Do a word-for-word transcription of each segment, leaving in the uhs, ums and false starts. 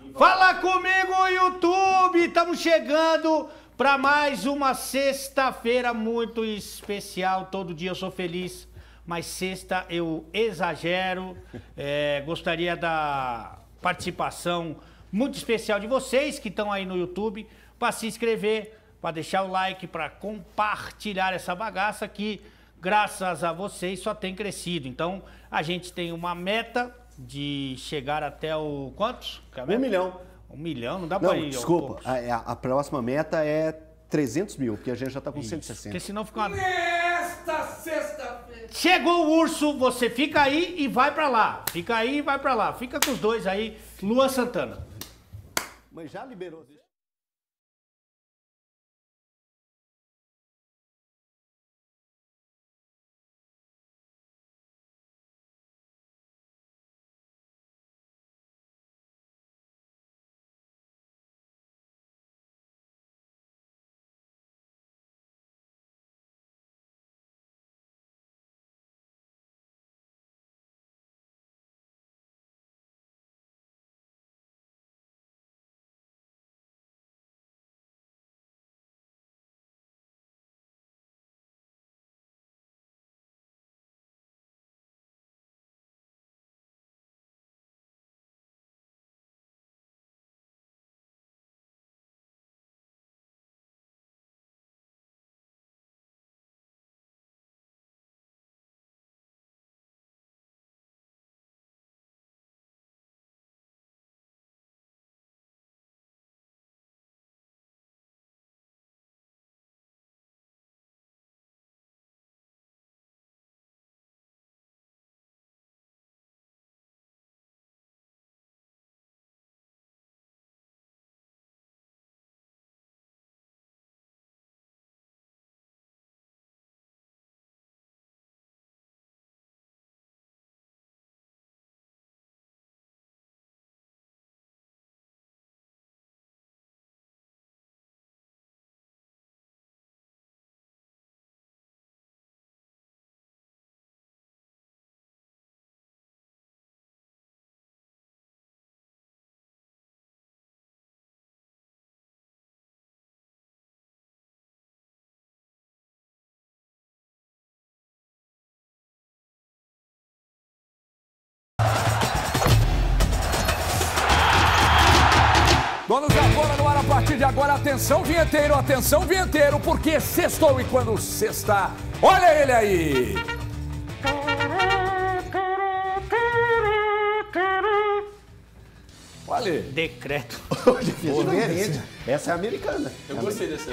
Fala comigo, YouTube! Estamos chegando para mais uma sexta-feira muito especial. Todo dia eu sou feliz, mas sexta eu exagero. É, gostaria da participação muito especial de vocês que estão aí no YouTube para se inscrever, para deixar o like, para compartilhar essa bagaça que, graças a vocês, só tem crescido. Então, a gente tem uma meta de chegar até o... quantos? Um milhão. Um milhão? Não dá Não, pra ir. desculpa. A, a próxima meta é trezentos mil, porque a gente já tá com cento e sessenta. Porque senão fica uma... Nesta sexta-feira. Chegou o urso, você fica aí e vai pra lá. Fica aí e vai pra lá. Fica com os dois aí. Luan Santana. Mas já liberou. Donos da bola no ar a partir de agora. Atenção, vinheteiro, atenção, vinheteiro, porque sextou e quando sexta, olha ele aí! Olha. Decreto. Diferente. Essa é a americana. Eu gostei dessa.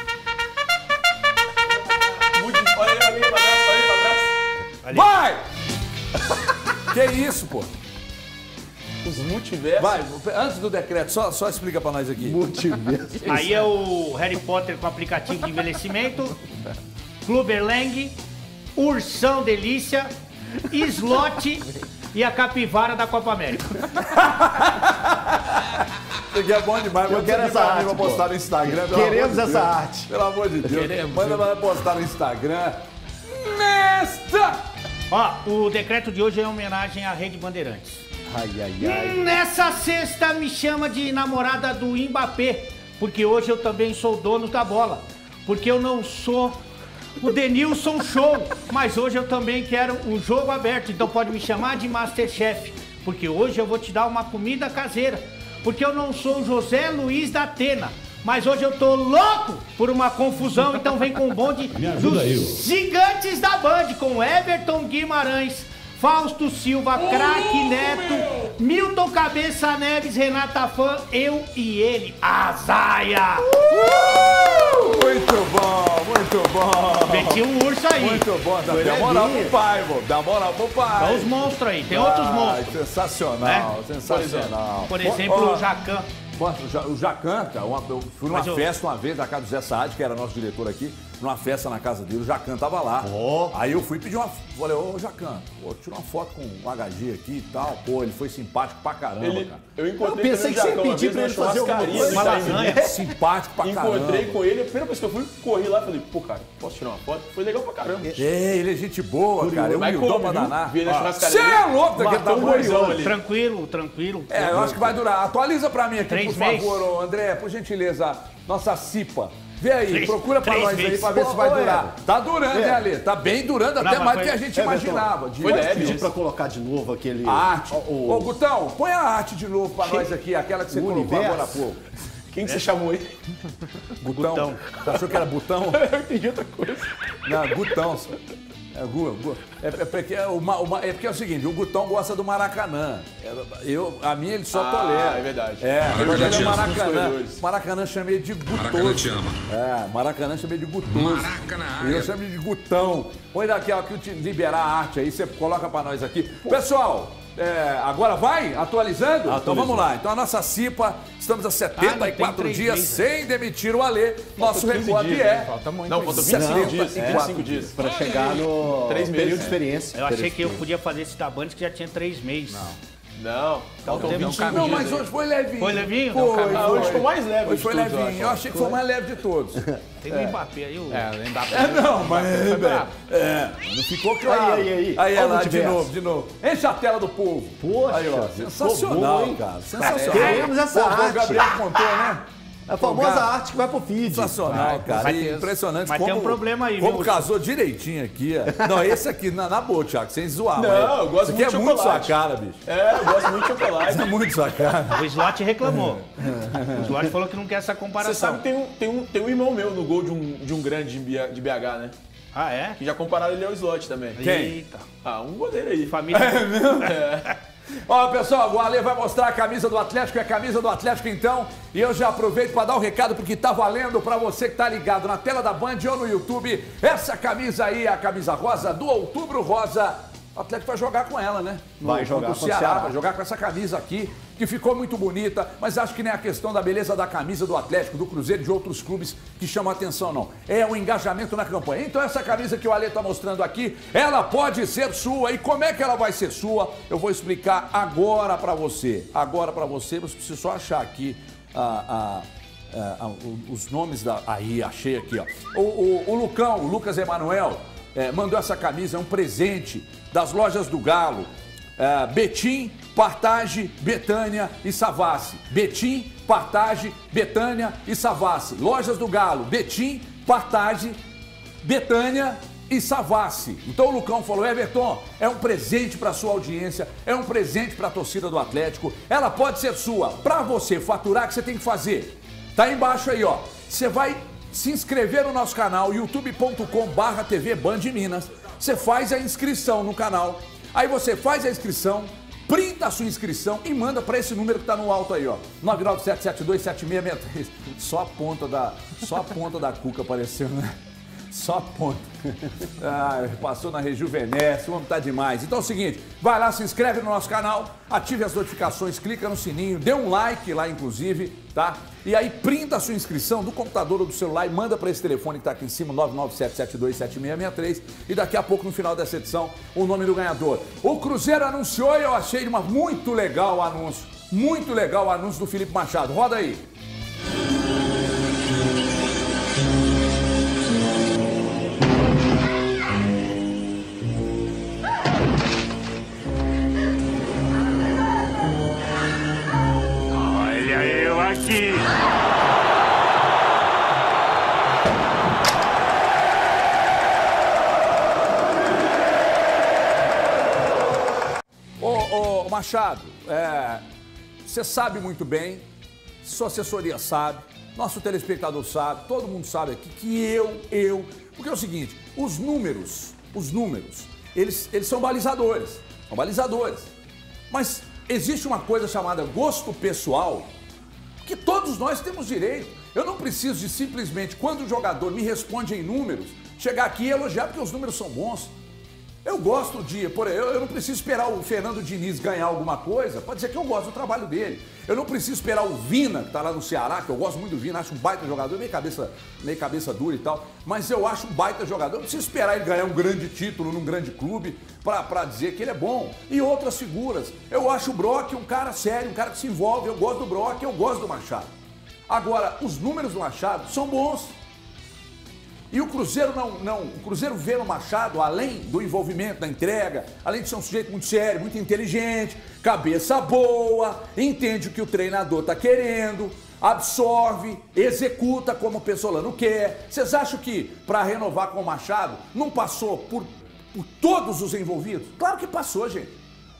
Muito... Olha aí pra mim, pra trás, olha aí pra trás. Vai! Que isso, pô? Os multiversos. Vai, antes do decreto, só, só explica pra nós aqui. Multiverso. Aí é o Harry Potter com aplicativo de envelhecimento, Clubberlang, Ursão Delícia, Slot e a capivara da Copa América. Isso aqui é bom demais. Eu Manda quero isso essa aqui pra mim arte, pra pô. postar no Instagram. pelo Queremos amor de essa Deus. arte. Pelo amor de Deus. Queremos. Manda pra postar no Instagram. Nesta! Ó, o decreto de hoje é em homenagem à Rede Bandeirantes. Ai, ai, ai. Nessa sexta me chama de namorada do Mbappé, porque hoje eu também sou dono da bola. Porque eu não sou o Denilson Show, mas hoje eu também quero um jogo aberto, então pode me chamar de Masterchef, porque hoje eu vou te dar uma comida caseira. Porque eu não sou o José Luiz da Atena, mas hoje eu tô louco por uma confusão, então vem com o bonde dos gigantes da Band, com Everton Guimarães, Fausto Silva, Craque Neto, Milton Cabeça Neves, Renata Fã, eu e ele, Azaia! Uh! Muito bom, muito bom. Meti um urso aí. Muito bom. Dá, dá moral pro pai, vô. Dá moral pro pai. Tem os monstros aí, tem outros Ai, monstros. Sensacional, É? sensacional. Por exemplo, Ó, o Jacan. Pô, o Ja- o Jacan, cara, uma- eu fui numa Mas eu- festa uma vez da casa do Zé Saad, que era nosso diretor aqui. numa festa na casa dele, o Jacan tava lá. Oh. Aí eu fui pedir uma... Falei, ô Jacan, pô, tira uma foto com o H G aqui e tal. Pô, ele foi simpático pra caramba, Ele, cara. eu encontrei Eu pensei que você ia pedir pra ele fazer alguma coisa. Uma lasanha. Simpático pra caramba. Encontrei com ele, a primeira vez que eu fui, corri lá e falei, pô, cara, posso tirar uma foto? Foi legal pra caramba. É, ele é gente boa, cara. Eu Mas humildão como, pra viu? danar. Vi ele na Você churrascaria. é louco daquele Matou um tamanho. boizão ali. Tranquilo, tranquilo. É, eu acho que vai durar. Atualiza pra mim aqui, Três por meses. favor, ô, André, por gentileza, nossa cipa. Vê aí, Três- procura pra três nós aí meses. pra ver se vai Ô, ô, durar. Everton. Tá durando, É. né, Ale? Tá bem durando, até Não, mais mas do que a foi- gente Everton, imaginava. De foi Pode leve pedir isso. pra colocar de novo aquele... A arte. O, Ô, Gutão, põe a arte de novo pra nós aqui, aquela que você o colocou universo. agora há pouco. Quem que você chamou aí? Gutão. Gutão. Você achou que era Butão? Eu entendi outra coisa. Não, Gutão. É, Gu, Gu. É, é, porque, é, uma, uma- é porque é o seguinte, o Gutão gosta do Maracanã. Eu, a minha ele só Ah, tolera. é verdade. É, verdade, ele é te amo. Maracanã. Corredores. Maracanã chama ele de Gutoso. Maracanã te ama. É, Maracanã chama ele de Gutoso. Maraca na E área. eu chamo ele de Gutão. Põe daqui, ó, que eu te liberar a arte aí, você coloca pra nós aqui. Pessoal, é, agora vai? Atualizando? Então vamos lá. Então a nossa cipa, estamos a setenta e quatro Ah, não, tem três dias meses. sem demitir o Alê. Nosso quinze recorde dias, é... né? Falta muito. Não, falta Não, vinte e cinco dias. é. vinte e cinco dias. Pra chegar no Três meses, período de é. experiência. Eu achei que eu podia fazer esse da Band que já tinha três meses. Não, faltam teve um vinte e cinco caminho. Não, dias. mas aí. hoje foi levinho. Foi levinho? Foi, Não, cara, Ah, hoje foi o mais leve Hoje de foi todos, eu levinho. Eu acho. achei que foi o mais leve de todos. Tem o Mbappé aí, o... É, o Mbappé. É, não, mas... foi brabo. É, não ficou claro. Aí, aí, aí. Aí, Olha o lá, de multiverso. novo, de novo. Enche a tela do povo. Poxa, aí, ó, ficou sensacional, bom, hein? cara. Sensacional. Queremos essa Pô, O arte. Gabriel contou, né? A famosa Cara, arte que vai pro feed. Sensacional, cara. vai E ter- impressionante mas como, tem um problema aí, como viu? casou direitinho aqui. Ó. Não, esse aqui, na, na boa, Thiago, sem zoar. Não, mas eu gosto isso aqui muito é de muito sua chocolate. cara, bicho. É, eu gosto muito de chocolate. Isso é muito sua cara. O Slot reclamou. O Slot falou que não quer essa Você comparação. sabe que tem um, tem, um, tem um irmão meu no gol de um, de um grande de B- de B H, né? Ah, é? Que já compararam ele ao Slot também. Quem? Eita. Ah, um goleiro aí. Família... Ó, pessoal, o Ale vai mostrar a camisa do Atlético, é a camisa do Atlético então. E eu já aproveito para dar o um recado porque tá valendo para você que tá ligado na tela da Band ou no YouTube. Essa camisa aí, a camisa rosa do Outubro Rosa. O Atlético vai jogar com ela, né? No- Vai jogar contra o com o Ceará, Ceará. vai jogar com essa camisa aqui, que ficou muito bonita, mas acho que nem a questão da beleza da camisa do Atlético, do Cruzeiro e de outros clubes que chamam a atenção, não. É o engajamento na campanha. Então essa camisa que o Ale tá mostrando aqui, ela pode ser sua. E como é que ela vai ser sua? Eu vou explicar agora pra você. Agora pra você, você precisa só achar aqui a... a a- a- o- os nomes da... Aí, achei aqui, ó. O, o, o Lucão, o Lucas Emanuel, é, mandou essa camisa, é um presente das lojas do Galo. É, Betim, Partage, Betânia e Savassi. Betim, Partage, Betânia e Savassi. Lojas do Galo, Betim, Partage, Betânia e Savassi. Então o Lucão falou, Everton, é um presente para sua audiência, é um presente para a torcida do Atlético, ela pode ser sua. Para você faturar, o que você tem que fazer? Tá aí embaixo aí, ó. Você vai se inscrever no nosso canal, youtube ponto com barra T V Band Minas. Você faz a inscrição no canal. Aí você faz a inscrição, printa a sua inscrição e manda para esse número que tá no alto aí, ó. nove nove sete sete dois sete seis seis três. Só a ponta da, só a ponta da cuca apareceu, né? Só a ponta. Ah, passou na Rejuvenesce, o homem tá demais. Então é o seguinte, vai lá, se inscreve no nosso canal, ative as notificações, clica no sininho, dê um like lá, inclusive, tá? E aí printa a sua inscrição do computador ou do celular e manda para esse telefone que tá aqui em cima, nove nove sete sete dois sete seis seis três. E daqui a pouco, no final dessa edição, o nome do ganhador. O Cruzeiro anunciou e eu achei uma muito legal o anúncio. Muito legal o anúncio do Felipe Machado. Roda aí. Olha eu aqui! Ô, ô, Machado, é, você sabe muito bem, sua assessoria sabe, nosso telespectador sabe, todo mundo sabe aqui que eu, eu... Porque é o seguinte, os números, os números, eles, eles são balizadores, são balizadores. Mas existe uma coisa chamada gosto pessoal, que todos nós temos direito. Eu não preciso de simplesmente, quando o jogador me responde em números, chegar aqui e elogiar porque os números são bons. Eu gosto de, por eu, eu não preciso esperar o Fernando Diniz ganhar alguma coisa para dizer que eu gosto do trabalho dele. Eu não preciso esperar o Vina, que tá lá no Ceará, que eu gosto muito do Vina, acho um baita jogador, meio cabeça, meio cabeça dura e tal, mas eu acho um baita jogador. Eu não preciso esperar ele ganhar um grande título num grande clube para dizer que ele é bom. E outras figuras. Eu acho o Brock um cara sério, um cara que se envolve. Eu gosto do Brock, eu gosto do Machado. Agora, os números do Machado são bons. E o Cruzeiro não, não, o Cruzeiro vê no Machado, além do envolvimento, da entrega, além de ser um sujeito muito sério, muito inteligente, cabeça boa, entende o que o treinador está querendo, absorve, executa como o Pesolano quer. Vocês acham que para renovar com o Machado não passou por, por todos os envolvidos? Claro que passou, gente.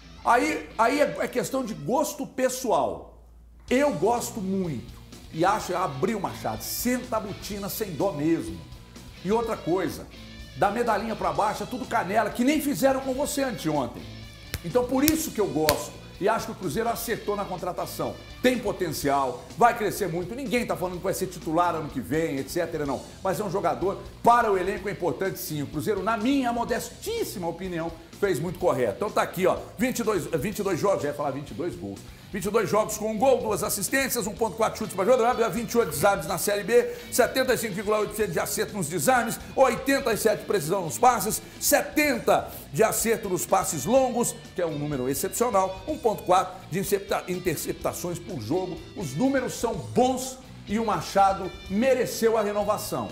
Aí, aí é, é questão de gosto pessoal. Eu gosto muito e acho, abrir o Machado, senta a botina sem dó mesmo. E outra coisa, da medalhinha para baixo é tudo canela, que nem fizeram com você anteontem. Então por isso que eu gosto e acho que o Cruzeiro acertou na contratação. Tem potencial, vai crescer muito, ninguém está falando que vai ser titular ano que vem, etcétera não. Mas é um jogador, para o elenco é importante sim. O Cruzeiro, na minha modestíssima opinião, fez muito correto. Então tá aqui, ó, vinte e dois, vinte e dois jogos, já ia falar vinte e dois gols. vinte e dois jogos com um gol, duas assistências, um ponto quatro chutes para jogador, vinte e oito desarmes na Série B, setenta e cinco vírgula oito por cento de acerto nos desarmes, oitenta e sete por cento de precisão nos passes, setenta por cento de acerto nos passes longos, que é um número excepcional, um ponto quatro de interceptações por jogo. Os números são bons e o Machado mereceu a renovação.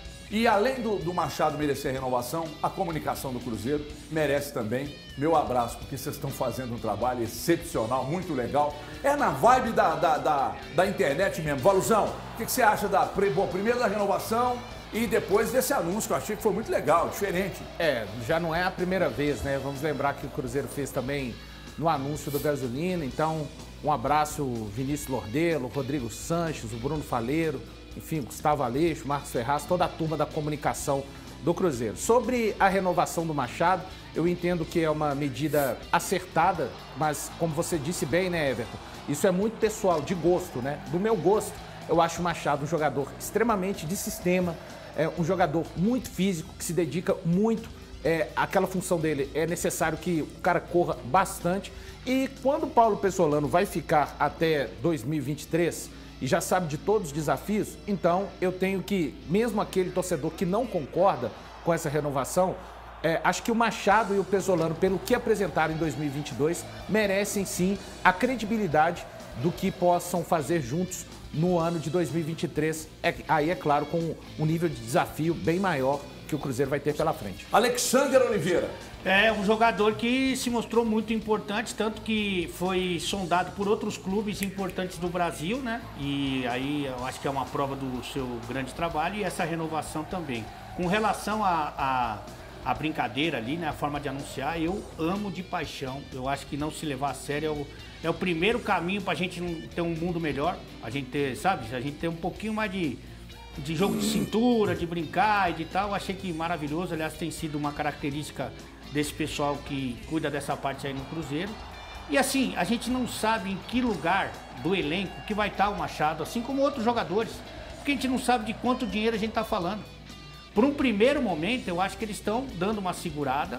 E além do, do Machado merecer a renovação, a comunicação do Cruzeiro merece também meu abraço, porque vocês estão fazendo um trabalho excepcional, muito legal. É na vibe da, da, da, da internet mesmo. Valuzão, o que, que você acha da, bom, primeiro da renovação e depois desse anúncio, que eu achei que foi muito legal, diferente. É, já não é a primeira vez, né? Vamos lembrar que o Cruzeiro fez também no anúncio do gasolina. Então, um abraço, Vinícius Lordelo, Rodrigo Sanches, o Bruno Faleiro, enfim, Gustavo Aleixo, Marcos Ferraz, toda a turma da comunicação do Cruzeiro. Sobre a renovação do Machado, eu entendo que é uma medida acertada, mas como você disse bem, né, Everton? Isso é muito pessoal, de gosto, né? Do meu gosto, eu acho o Machado um jogador extremamente de sistema, é um jogador muito físico, que se dedica muito, é, aquela função dele é necessário que o cara corra bastante. E quando o Paulo Pesolano vai ficar até dois mil e vinte e três... e já sabe de todos os desafios, então eu tenho que, mesmo aquele torcedor que não concorda com essa renovação, é, acho que o Machado e o Pesolano, pelo que apresentaram em dois mil e vinte e dois, merecem sim a credibilidade do que possam fazer juntos no ano de dois mil e vinte e três. É, aí, é claro, com um nível de desafio bem maior que o Cruzeiro vai ter pela frente. Alexander Oliveira. É um jogador que se mostrou muito importante, tanto que foi sondado por outros clubes importantes do Brasil, né? E aí eu acho que é uma prova do seu grande trabalho e essa renovação também. Com relação à a, a, a brincadeira ali, né? A forma de anunciar, eu amo de paixão. Eu acho que não se levar a sério é o, é o primeiro caminho para a gente ter um mundo melhor. A gente ter, sabe? A gente ter um pouquinho mais de... de jogo de cintura, de brincar e de tal. Eu achei que maravilhoso, aliás, tem sido uma característica desse pessoal que cuida dessa parte aí no Cruzeiro. E assim, a gente não sabe em que lugar do elenco que vai estar o Machado, assim como outros jogadores, porque a gente não sabe de quanto dinheiro a gente está falando. Por um primeiro momento, eu acho que eles estão dando uma segurada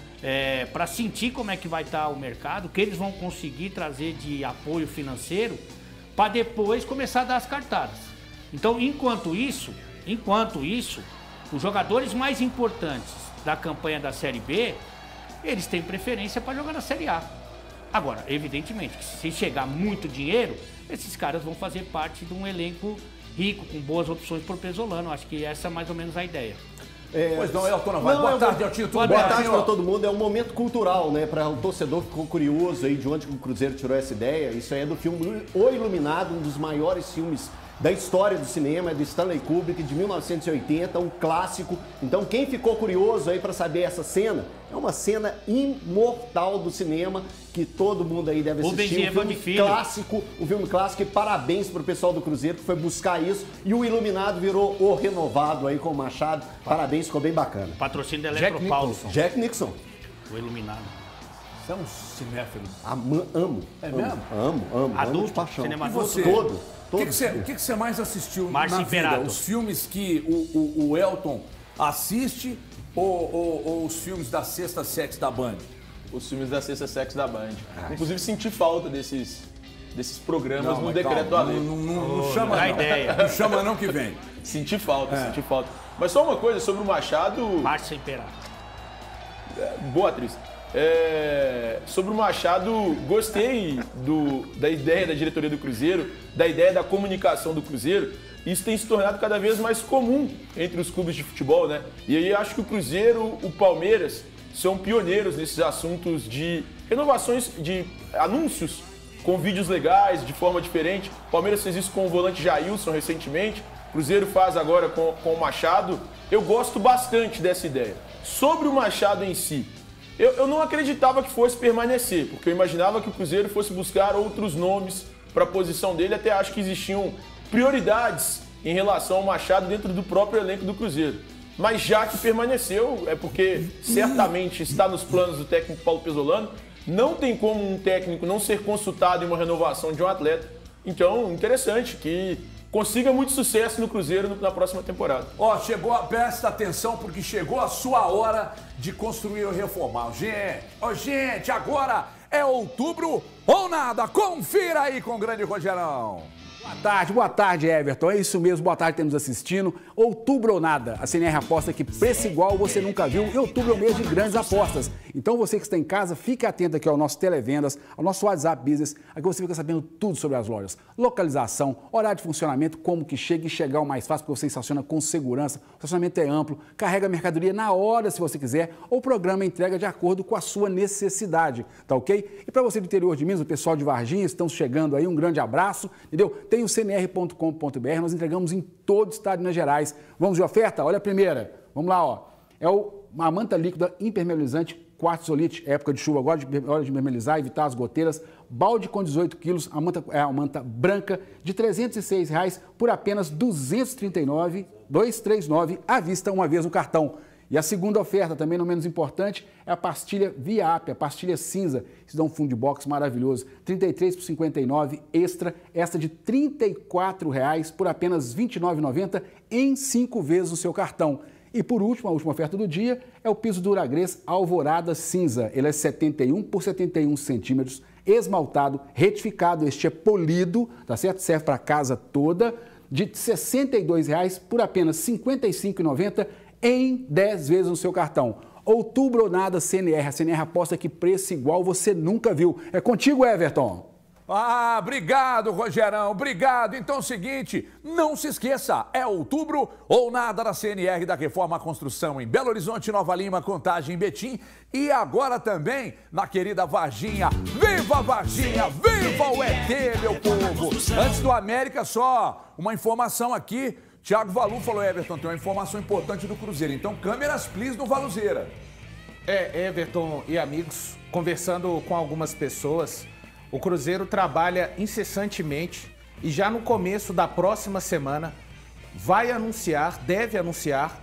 é, para sentir como é que vai estar o mercado, que eles vão conseguir trazer de apoio financeiro, para depois começar a dar as cartadas. Então, enquanto isso, enquanto isso, os jogadores mais importantes da campanha da Série B, eles têm preferência para jogar na Série A. Agora, evidentemente, que se chegar muito dinheiro, esses caras vão fazer parte de um elenco rico, com boas opções por Pesolano. Acho que essa é mais ou menos a ideia. É, pois não, Elton, não vai. Não, boa eu tarde, vou... Eltinho. Tudo boa bem? Boa tarde para todo mundo. É um momento cultural, né? Para o torcedor que ficou curioso aí de onde o Cruzeiro tirou essa ideia. Isso aí é do filme O Iluminado, um dos maiores filmes da história do cinema, é do Stanley Kubrick, de mil novecentos e oitenta, um clássico. Então, quem ficou curioso aí para saber essa cena, é uma cena imortal do cinema, que todo mundo aí deve assistir. Um filme clássico, um filme clássico, e parabéns pro pessoal do Cruzeiro que foi buscar isso. E o Iluminado virou o renovado aí com o Machado. Parabéns, ficou bem bacana. Patrocínio da Eletropaulo. Jack Nixon. O Iluminado. Você é um cinéfilo. Amo, amo. É amo, mesmo? Amo, amo. Adulto, amo de paixão. cinema E você? Todo. O que, que, você, que, que você mais assistiu Márcio na Imperato. vida? Os filmes que o, o, o Elton assiste ou, ou, ou os filmes da Sexta Sex da Band? Os filmes da Sexta Sex da Band. Inclusive, senti falta desses, desses programas Não, no mas decreto calma, da lei. Não, não, não chama dá não. ideia. Não chama não que vem. Senti falta, É. senti falta. Mas só uma coisa sobre o Machado. Márcia Imperato. Boa atriz. É, sobre o Machado, gostei do, da ideia da diretoria do Cruzeiro, da ideia da comunicação do Cruzeiro. Isso tem se tornado cada vez mais comum entre os clubes de futebol, né? E aí acho que o Cruzeiro, o Palmeiras são pioneiros nesses assuntos de renovações, de anúncios com vídeos legais, de forma diferente. O Palmeiras fez isso com o volante Jailson recentemente. O Cruzeiro faz agora com, com o Machado. Eu gosto bastante dessa ideia. Sobre o Machado em si, eu, eu não acreditava que fosse permanecer, porque eu imaginava que o Cruzeiro fosse buscar outros nomes para a posição dele. Até acho que existiam prioridades em relação ao Machado dentro do próprio elenco do Cruzeiro. Mas já que permaneceu, é porque certamente está nos planos do técnico Paulo Pesolano. Não tem como um técnico não ser consultado em uma renovação de um atleta. Então, interessante que consiga muito sucesso no Cruzeiro na próxima temporada. Ó, chegou, a, presta atenção, porque chegou a sua hora de construir ou reformar. Gente, ó, gente, agora é outubro ou nada. Confira aí com o grande Rogerão. Boa tarde, boa tarde, Everton. É isso mesmo, boa tarde, temos assistindo. Outubro ou nada. A C N R aposta que preço igual você nunca viu. E outubro é o mês de grandes apostas. Então você que está em casa, fique atento aqui ao nosso Televendas, ao nosso WhatsApp Business. Aqui você fica sabendo tudo sobre as lojas. Localização, horário de funcionamento, como que chega e chegar o mais fácil, porque você estaciona com segurança. O estacionamento é amplo, carrega a mercadoria na hora se você quiser, ou programa a entrega de acordo com a sua necessidade, tá ok? E para você do interior de Minas, o pessoal de Varginha, estão chegando aí, um grande abraço, entendeu? Tem o C N R ponto com ponto B R, nós entregamos em todo o estado de Minas Gerais. Vamos de oferta? Olha a primeira. Vamos lá, ó. É o, uma manta líquida impermeabilizante Quartzolite, época de chuva agora, de, hora de impermeabilizar, evitar as goteiras. Balde com dezoito quilos, a manta, é a manta branca de trezentos e seis reais por apenas duzentos e trinta e nove reais, duzentos e trinta e nove reais à vista, uma vez no cartão. E a segunda oferta, também não menos importante, é a pastilha Viap, a pastilha cinza. Isso dá um fundo de box maravilhoso. trinta e três por cinquenta e nove extra, esta de trinta e quatro reais por apenas vinte e nove reais e noventa centavos em cinco vezes o seu cartão. E por último, a última oferta do dia é o piso Duragrês Alvorada Cinza. Ele é setenta e um por setenta e um centímetros, esmaltado, retificado. Este é polido, tá certo? Serve para a casa toda, de sessenta e dois reais por apenas cinquenta e cinco reais e noventa centavos em dez vezes no seu cartão. Outubro ou nada, C N R. A C N R aposta que preço igual você nunca viu. É contigo, Everton. Ah, obrigado, Rogerão, obrigado. Então é o seguinte, não se esqueça, é outubro ou nada da C N R da Reforma Construção em Belo Horizonte, Nova Lima, Contagem, Betim e agora também na querida Varginha. Viva Varginha, viva o E T, meu povo! Antes do América, só uma informação aqui. Thiago Valu falou, Everton, tem uma informação importante do Cruzeiro. Então, câmeras, please, no Valuzeira. É, Everton e amigos, conversando com algumas pessoas, o Cruzeiro trabalha incessantemente e já no começo da próxima semana vai anunciar, deve anunciar,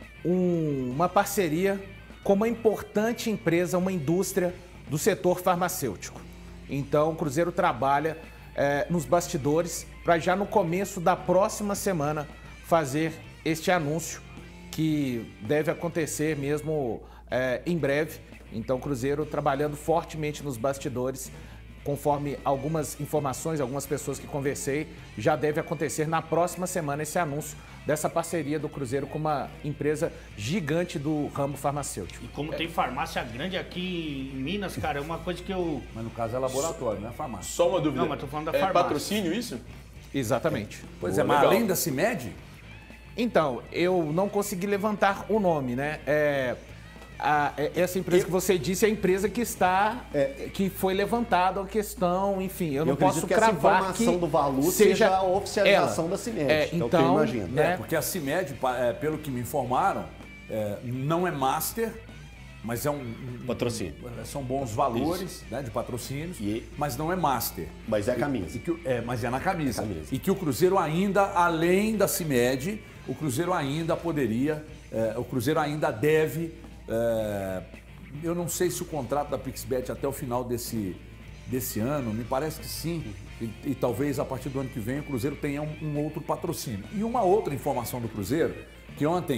um, uma parceria com uma importante empresa, uma indústria do setor farmacêutico. Então, o Cruzeiro trabalha é, nos bastidores para já no começo da próxima semana fazer este anúncio que deve acontecer mesmo é, em breve. Então, o Cruzeiro trabalhando fortemente nos bastidores, conforme algumas informações, algumas pessoas que conversei, já deve acontecer na próxima semana esse anúncio dessa parceria do Cruzeiro com uma empresa gigante do ramo farmacêutico. E como é. tem farmácia grande aqui em Minas, cara, é uma coisa que eu... Mas no caso é laboratório, não é farmácia. Só uma dúvida. Não, mas tô falando da é farmácia. patrocínio isso? Exatamente. Pois Boa, é, mas legal. além da CIMED? Então, eu não consegui levantar o nome, né? É, a, essa empresa que você disse é a empresa que está, é, que foi levantada a questão, enfim, eu, eu não posso que cravar essa informação que do Valu seja, seja a oficialização ela. da CIMED, é, então, é o então, que eu imagino. Né? É, porque a CIMED, é, pelo que me informaram, é, não é master, mas é um... um patrocínio. São bons valores, né, de patrocínios, e... mas não é master. Mas é a camisa. E, e que, é, mas é na camisa. É camisa. E que o Cruzeiro ainda, além da CIMED, o Cruzeiro ainda poderia, é, o Cruzeiro ainda deve... É, eu não sei se o contrato da Pixbet até o final desse, desse ano, me parece que sim, e, e talvez a partir do ano que vem o Cruzeiro tenha um, um outro patrocínio. E uma outra informação do Cruzeiro, que ontem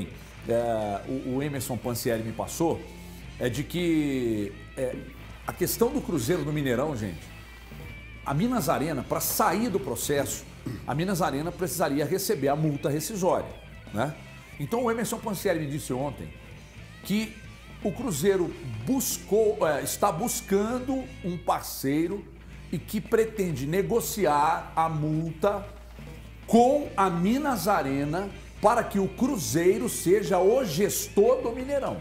é, o, o Emerson Pansieri me passou, é de que é, a questão do Cruzeiro do Mineirão, gente, a Minas Arena, para sair do processo, a Minas Arena precisaria receber a multa rescisória, né? Então o Emerson Pansieri me disse ontem que o Cruzeiro buscou, é, está buscando um parceiro e que pretende negociar a multa com a Minas Arena para que o Cruzeiro seja o gestor do Mineirão.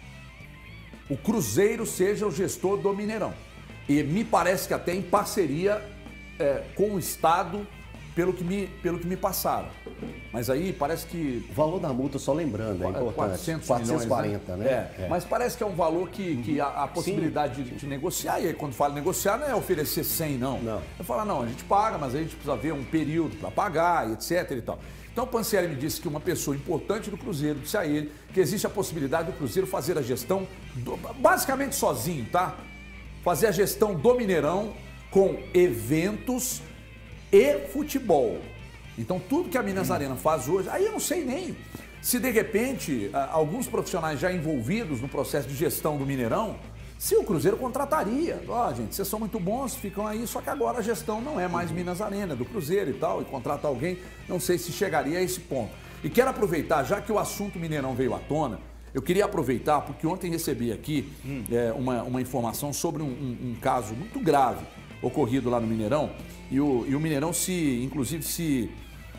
O Cruzeiro seja o gestor do Mineirão. E me parece que até em parceria é, com o Estado, pelo que, me, pelo que me passaram. Mas aí parece que... O valor da multa, só lembrando, é importante. quatrocentos quatrocentos e quarenta, milhões, né? né? É. É. Mas parece que é um valor que, que a, a possibilidade de, de negociar, e aí quando fala negociar não é oferecer cem, não. Não. É falar, não, a gente paga, mas a gente precisa ver um período para pagar, etc e tal. Então o Pansieri me disse que uma pessoa importante do Cruzeiro disse a ele que existe a possibilidade do Cruzeiro fazer a gestão, do, basicamente sozinho, tá? Fazer a gestão do Mineirão com eventos e futebol. Então tudo que a Minas Arena faz hoje, aí eu não sei nem se de repente alguns profissionais já envolvidos no processo de gestão do Mineirão, se o Cruzeiro contrataria. Ó, oh, gente, vocês são muito bons, ficam aí, só que agora a gestão não é mais Minas Arena, do Cruzeiro e tal, e contrata alguém, não sei se chegaria a esse ponto. E quero aproveitar, já que o assunto Mineirão veio à tona, eu queria aproveitar, porque ontem recebi aqui hum. é, uma, uma informação sobre um, um, um caso muito grave ocorrido lá no Mineirão, e o, e o Mineirão se, inclusive, se...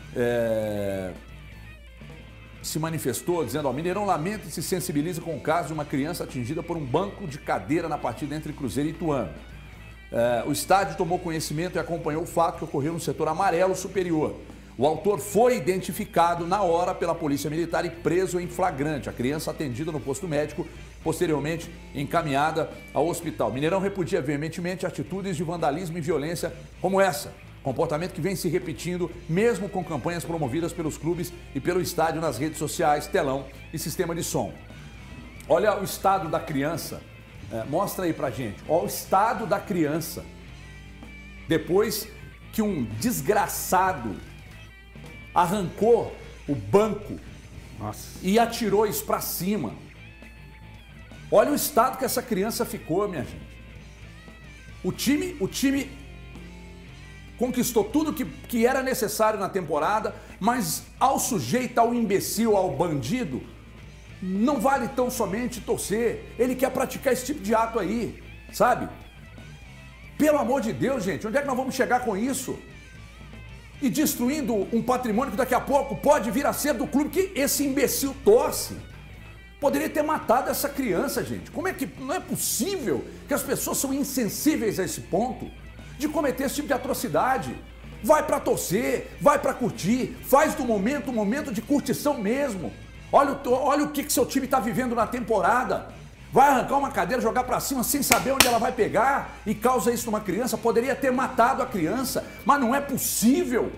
É, se manifestou dizendo, ó, Mineirão lamenta e se sensibiliza com o caso de uma criança atingida por um banco de cadeira na partida entre Cruzeiro e Ituano. É, o estádio tomou conhecimento e acompanhou o fato que ocorreu no setor amarelo superior. O autor foi identificado na hora pela Polícia Militar e preso em flagrante. A criança atendida no posto médico, posteriormente encaminhada ao hospital. Mineirão repudia veementemente atitudes de vandalismo e violência como essa. Comportamento que vem se repetindo, mesmo com campanhas promovidas pelos clubes e pelo estádio nas redes sociais, telão e sistema de som. Olha o estado da criança, é, mostra aí pra gente. Olha o estado da criança. Depois que um desgraçado arrancou o banco Nossa. e atirou isso pra cima. Olha o estado que essa criança ficou, minha gente. O time... O time conquistou tudo que, que era necessário na temporada, mas ao sujeito, ao imbecil, ao bandido, não vale tão somente torcer. Ele quer praticar esse tipo de ato aí, sabe? Pelo amor de Deus, gente, onde é que nós vamos chegar com isso? E destruindo um patrimônio que daqui a pouco pode vir a ser do clube que esse imbecil torce. Poderia ter matado essa criança, gente. Como é que... Não é possível que as pessoas são insensíveis a esse ponto de cometer esse tipo de atrocidade. Vai pra torcer, vai pra curtir, faz do momento um momento de curtição mesmo. Olha o, olha o que, que seu time tá vivendo na temporada. Vai arrancar uma cadeira, jogar pra cima sem saber onde ela vai pegar e causa isso numa criança. Poderia ter matado a criança, mas não é possível.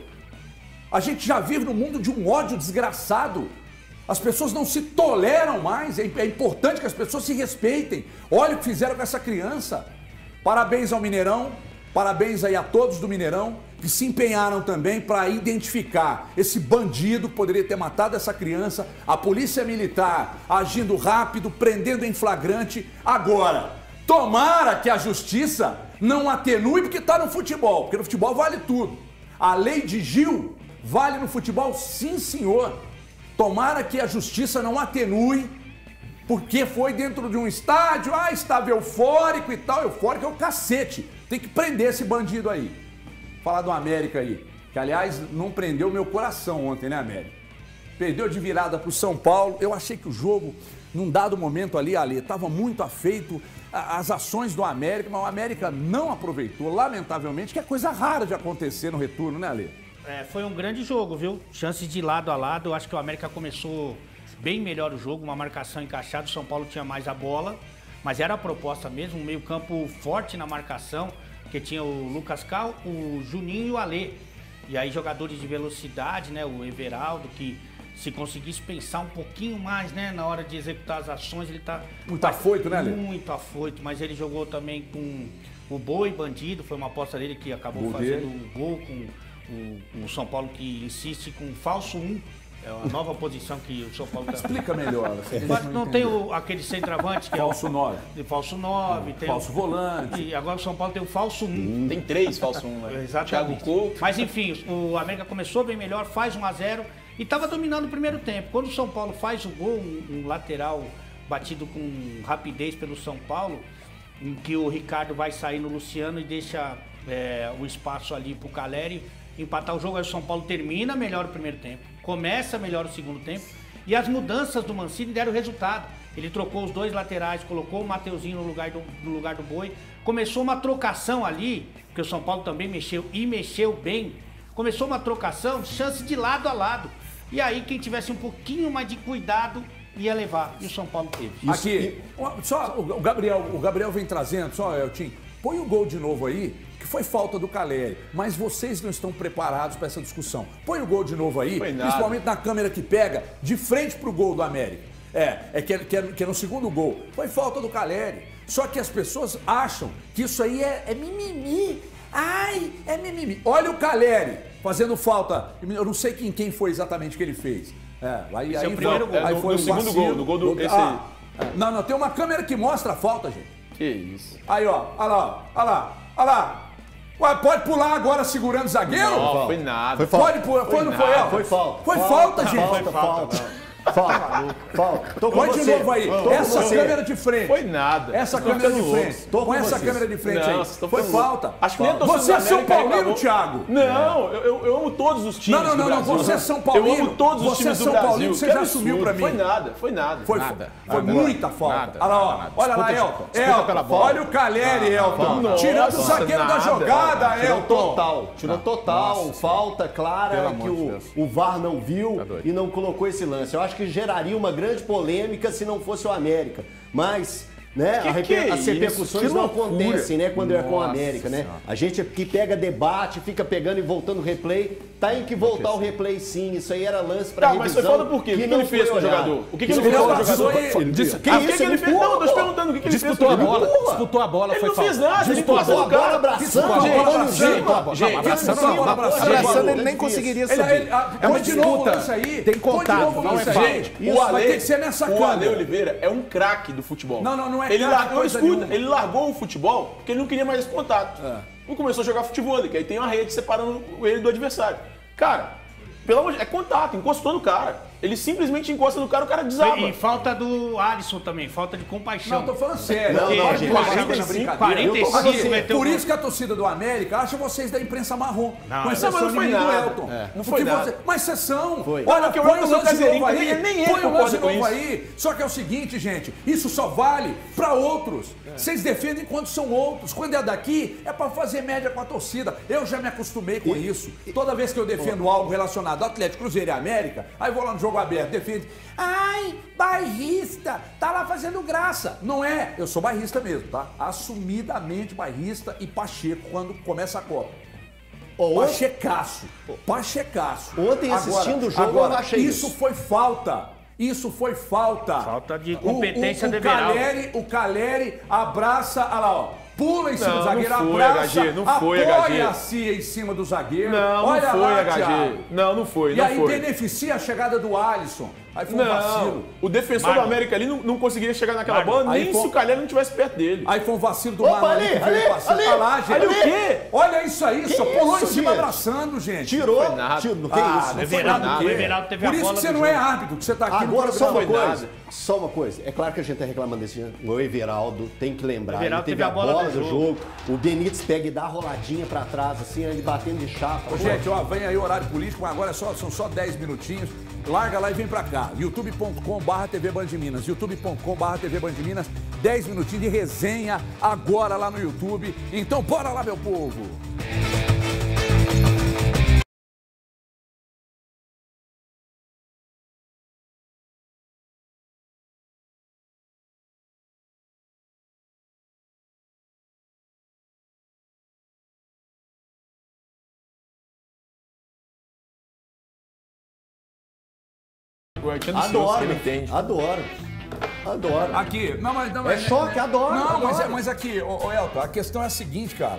A gente já vive num mundo de um ódio desgraçado. As pessoas não se toleram mais, é, é importante que as pessoas se respeitem. Olha o que fizeram com essa criança. Parabéns ao Mineirão. Parabéns aí a todos do Mineirão que se empenharam também para identificar esse bandido que poderia ter matado essa criança, a polícia militar agindo rápido, prendendo em flagrante. Agora, tomara que a justiça não atenue porque está no futebol, porque no futebol vale tudo. A lei de Gil vale no futebol, sim senhor. Tomara que a justiça não atenue porque foi dentro de um estádio, ah, estava eufórico e tal, eufórico é o cacete. Tem que prender esse bandido aí. Falar do América aí, que aliás não prendeu meu coração ontem, né, América? Perdeu de virada pro São Paulo. Eu achei que o jogo, num dado momento ali, ali, estava muito afeito às ações do América, mas o América não aproveitou, lamentavelmente, que é coisa rara de acontecer no retorno, né, Ale? É, foi um grande jogo, viu? Chances de lado a lado. Eu acho que o América começou bem melhor o jogo, uma marcação encaixada. O São Paulo tinha mais a bola. Mas era a proposta mesmo, um meio campo forte na marcação, que tinha o Lucas Cal, o Juninho e o Alê. E aí jogadores de velocidade, né, o Everaldo, que se conseguisse pensar um pouquinho mais, né, na hora de executar as ações, ele tá... Muito afoito, né, Alê? Muito afoito, mas ele jogou também com o Boi Bandido, foi uma aposta dele que acabou gol fazendo dele. o gol com o, o São Paulo, que insiste com o falso um. é uma nova posição que o São Paulo tá... Explica melhor. Assim, Mas não tem o, aquele centroavante que falso é o... nove. De falso nove. Tem falso o, volante. E agora o São Paulo tem o falso um. Tem três falso um, né? Exatamente. Thiago Couto. Mas enfim, o América começou bem melhor, faz um a zero e estava dominando o primeiro tempo. Quando o São Paulo faz o gol, um, um lateral batido com rapidez pelo São Paulo, em que o Ricardo vai sair no Luciano e deixa é, o espaço ali pro Caleri empatar o jogo. Aí o São Paulo termina melhor o primeiro tempo, começa melhor o segundo tempo e as mudanças do Mancini deram resultado. Ele trocou os dois laterais, colocou o Mateuzinho no lugar do, no lugar do Boi. Começou uma trocação ali, porque o São Paulo também mexeu e mexeu bem. Começou uma trocação, chance de lado a lado. E aí quem tivesse um pouquinho mais de cuidado ia levar. E o São Paulo teve. Aqui, só o Gabriel, o Gabriel vem trazendo, só Eltim, põe o gol de novo aí, que foi falta do Caleri, mas vocês não estão preparados para essa discussão. Põe o gol de novo aí, principalmente na câmera que pega, de frente pro gol do América. É, é que, é, que, é, que é no segundo gol. Foi falta do Caleri. Só que as pessoas acham que isso aí é, é mimimi. Ai, é mimimi. Olha o Caleri fazendo falta. Eu não sei quem, quem foi exatamente que ele fez. É, aí, esse aí é o primeiro foi, gol. aí no, foi no um segundo vacilo, gol, no gol do... Esse ah, não, não, tem uma câmera que mostra a falta, gente. Que isso. Aí, ó, olha lá, olha lá, olha lá. Ué, pode pular agora segurando o zagueiro? Não, foi nada. Foi falta. Pode pular, foi, não nada. foi ela? Foi falta. Foi falta, gente. Falta, falta. Falta, falta. Tô com Põe de você. novo aí. Tô com Essa você. câmera de frente. Foi nada. Essa Tô câmera de ficando frente. louco. Tô com Põe essa vocês. câmera de frente Não, aí. vocês tão Foi ficando falta. louco. Acho que nem a torcida Você é do São América Paulino, reclamou. Thiago? Não, eu, eu amo todos os times Não, não, do não, não. Brasil. Você é São Paulino. Eu amo todos os Você times é do São Brasil. Paulino, você Que já assumiu absurdo. pra mim. Foi nada, foi nada. Foi, Nada, foi nada, muita falta. nada, olha lá, ó. nada. Olha lá, Disputa- Elton. disputa Elton, pela bola. olha o Caleri, Elton. nossa, Tirando o zagueiro da nada. jogada, Tirou Elton. total, tirou total, Nossa. falta Pelo clara amor que de o, Deus. o V A R não viu Tá doido. e não colocou esse lance. Eu acho que geraria uma grande polêmica se não fosse o América, mas né, Que a reper- que é as isso? repercussões Que não loucura. acontecem né, quando é com o Nossa América. Né? Senhora. A gente que pega debate, fica pegando e voltando o replay, tem que voltar o replay sim, isso aí era lance para Tá, revisão. mas foi falta por quê? O que, que ele fez com o foi olhado. jogador? O que, que ele Ele fez com o passou jogador? e- Ele disse- Que Ah, o isso, que, que ele ele fez? Não, eu tô te empurra, perguntando o que, que ele fez Disputou com a o jogador. bola, disputou a bola, Ele foi não falta. fez nada, ele Disputou encostou a o bola cara. abraçando, Disputou a gente, bola gente, abraçando. Disputou a bola. Gente, Não, abraçando disputou a não. bola abraçando. Abraçando ele nem Ele- conseguiria Ele, subir. ele, ah, É uma põe de novo disputa. isso aí. Tem Põe de contato, novo não é isso falta. aí. Gente, Isso o vai Ale, ter que ser nessa o Ale câmera. Oliveira é um craque do futebol. Não, não, não é ele craque largou, coisa escuta, nenhuma. ele largou o futebol porque ele não queria mais esse contato. E começou a jogar futebol, que aí tem uma rede separando ele do adversário. Cara, pelo amor de Deus, é contato, encostou no cara. Ele simplesmente encosta no cara, o cara desaba. E falta do Alisson também, falta de compaixão. Não, tô falando sério. Não, não, Pode gente, pular, quarenta e na cinco, brincadeira. quarenta e Eu tô falando cinco, assim, meteu Por gol. isso que a torcida do América acha vocês da imprensa marrom. Não, com exceção não, mas não de foi mim e do nada. Elton. É, não Porque foi nada. você- Mas vocês são. Foi. Olha, Porque o põe Elton o é lance caseirinho, novo aí. nem- nem ele Põe o concorda lance com novo isso. aí. Só que é o seguinte, gente. Isso só vale pra outros. Vocês defendem quando são outros. Quando é daqui, é pra fazer média com a torcida. Eu já me acostumei com isso. Toda vez que eu defendo algo relacionado ao Atlético, Cruzeiro e América, aí vou lá no jogo aberto, defende. Ai, bairrista, tá lá fazendo graça. Não é, eu sou bairrista mesmo, tá? Assumidamente bairrista e pacheco quando começa a Copa. Ô, Pachecaço, pachecaço. Ontem, assistindo o jogo, agora, eu achei isso. isso. foi falta. Isso foi falta. Falta de O- competência o, o, de Everaldo. Caleri, o Caleri abraça, olha lá, ó. Pula em cima Não, do zagueiro, não foi, abraça, H G, não foi, H G. apoia-se em cima do zagueiro. Não, Olha não foi, lá, H G. Thiago. Não, não foi, E não aí foi. beneficia a chegada do Alisson. Aí foi um Não, vacilo. o defensor Marlon. do América ali não, não conseguiria chegar naquela Marlon. bola, Aí nem foi- se o Calheri não estivesse perto dele. Aí foi um vacilo do Opa, Marlon ali, ali, que veio ali, passando. ali, Olha lá, gente. ali o quê? Olha isso aí, só pulou em isso, cima gente? abraçando, gente. Tirou, Não foi nada. tirou, que Ah, isso? não Everaldo, foi nada. o Everaldo teve Por a isso bola que você do não é jogo. árbitro, que você tá aqui Agora, no só uma foi coisa. nada. Só uma coisa. É claro que a gente tá reclamando desse o Everaldo, tem que lembrar. O Everaldo ele teve teve a a bola bola do do jogo. O Benítez pega e dá a roladinha pra trás, assim, ele batendo de chapa. Ô, gente, ó, vem aí o horário político, mas agora é só, são só dez minutinhos. Larga lá e vem pra cá. youtube ponto com barra T V Band Minas. youtube ponto com barra T V Band Minas. dez minutinhos de resenha agora lá no YouTube. Então bora lá, meu povo. O Arthur é do Silva, Adoro, ele entende. adoro. Adoro. Aqui, não, mas... Não, É mas- choque, adoro, Não, mas, adoro. é- mas aqui, ô, ô Elton, a questão é a seguinte, cara.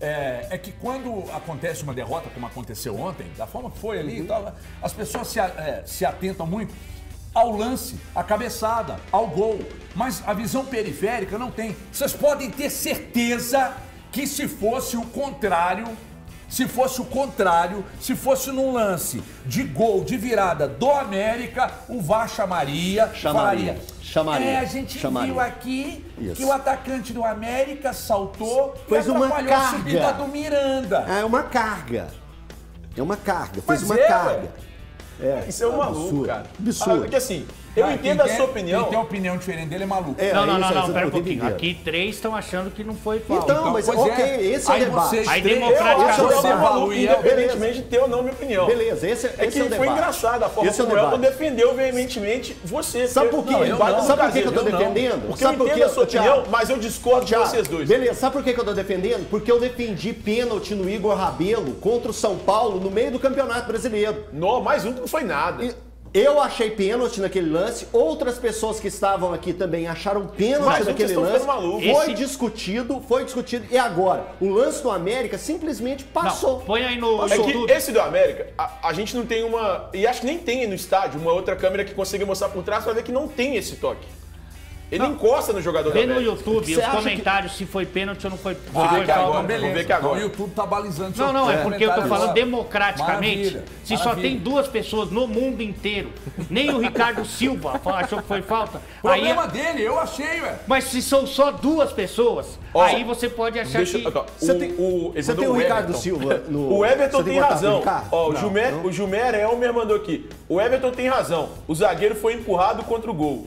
É, é que quando acontece uma derrota, como aconteceu ontem, da forma que foi ali e tal, as pessoas se, é, se atentam muito ao lance, à cabeçada, ao gol. Mas a visão periférica não tem. Vocês podem ter certeza que se fosse o contrário, se fosse o contrário, se fosse num lance de gol, de virada do América, o V A R chamaria, Chamaria. falaria. Chamaria. É, a gente Chamaria. viu aqui Isso. que o atacante do América saltou Fez e uma atrapalhou a carga. subida do Miranda. É uma carga. É uma carga. Fez Mas uma é, carga. É, Isso é um maluco, absurdo. cara. Absurdo. Ah, porque assim, eu Ah, entendo quem a quer- sua opinião. Quem tem opinião diferente dele é maluco. É, Não, não, isso, não, isso, não, isso, pera um o tempo pouquinho. inteiro. Aqui três estão achando que não foi falta. Então, mas pois ok, é. esse é o Aí debate. vocês Aí três- Eu acho democraticamente- que Esse é é o um maluco, debate. independentemente de ter ou não minha opinião. Beleza, esse, É esse que é o foi debate. engraçado a forma Esse é o como o Elton debate. defendeu veementemente você. Sabe por quê? Não, eu Sabe não, por que Caseiro, que eu tô não. defendendo? Porque Sabe eu por entendo quê, a sua Thiago? opinião, mas eu discordo de Thiago, vocês dois. Beleza, sabe por que que eu tô defendendo? Porque eu defendi pênalti no Igor Rabelo contra o São Paulo no meio do Campeonato Brasileiro. Não, mais um que não foi nada. E eu achei pênalti naquele lance, outras pessoas que estavam aqui também acharam pênalti Mas naquele vocês estão lance. ficando malucos. Foi Esse- discutido, foi discutido. E agora? O lance do América simplesmente passou. Não, põe aí no É que YouTube. esse do América, a, a gente não tem uma. E acho que nem tem no estádio uma outra câmera que consiga mostrar por trás pra ver que não tem esse toque. Ele encosta no jogador Vê da no América. YouTube Você os acha comentários se foi pênalti ou não foi, se Ah, foi que falta. agora, beleza. vamos ver que agora. Então, o YouTube tá balizando Não, seu não, é comentário porque eu tô falando agora. democraticamente. Maravilha, Se só maravilha. tem duas pessoas no mundo inteiro, nem o Ricardo Silva achou que foi falta. Aí, Problema dele, eu achei, ué. mas se são só duas pessoas, Ó, aí você pode achar Deixa, que... ó, Você o, tem- o, ele Você mandou tem o Ricardo Everton. Silva no. O Everton Você tem contato com o razão. Ricardo? Ó, o, Não, Jumer, não. o Jumer Elmer mandou aqui. O Everton tem razão. O zagueiro foi empurrado contra o gol.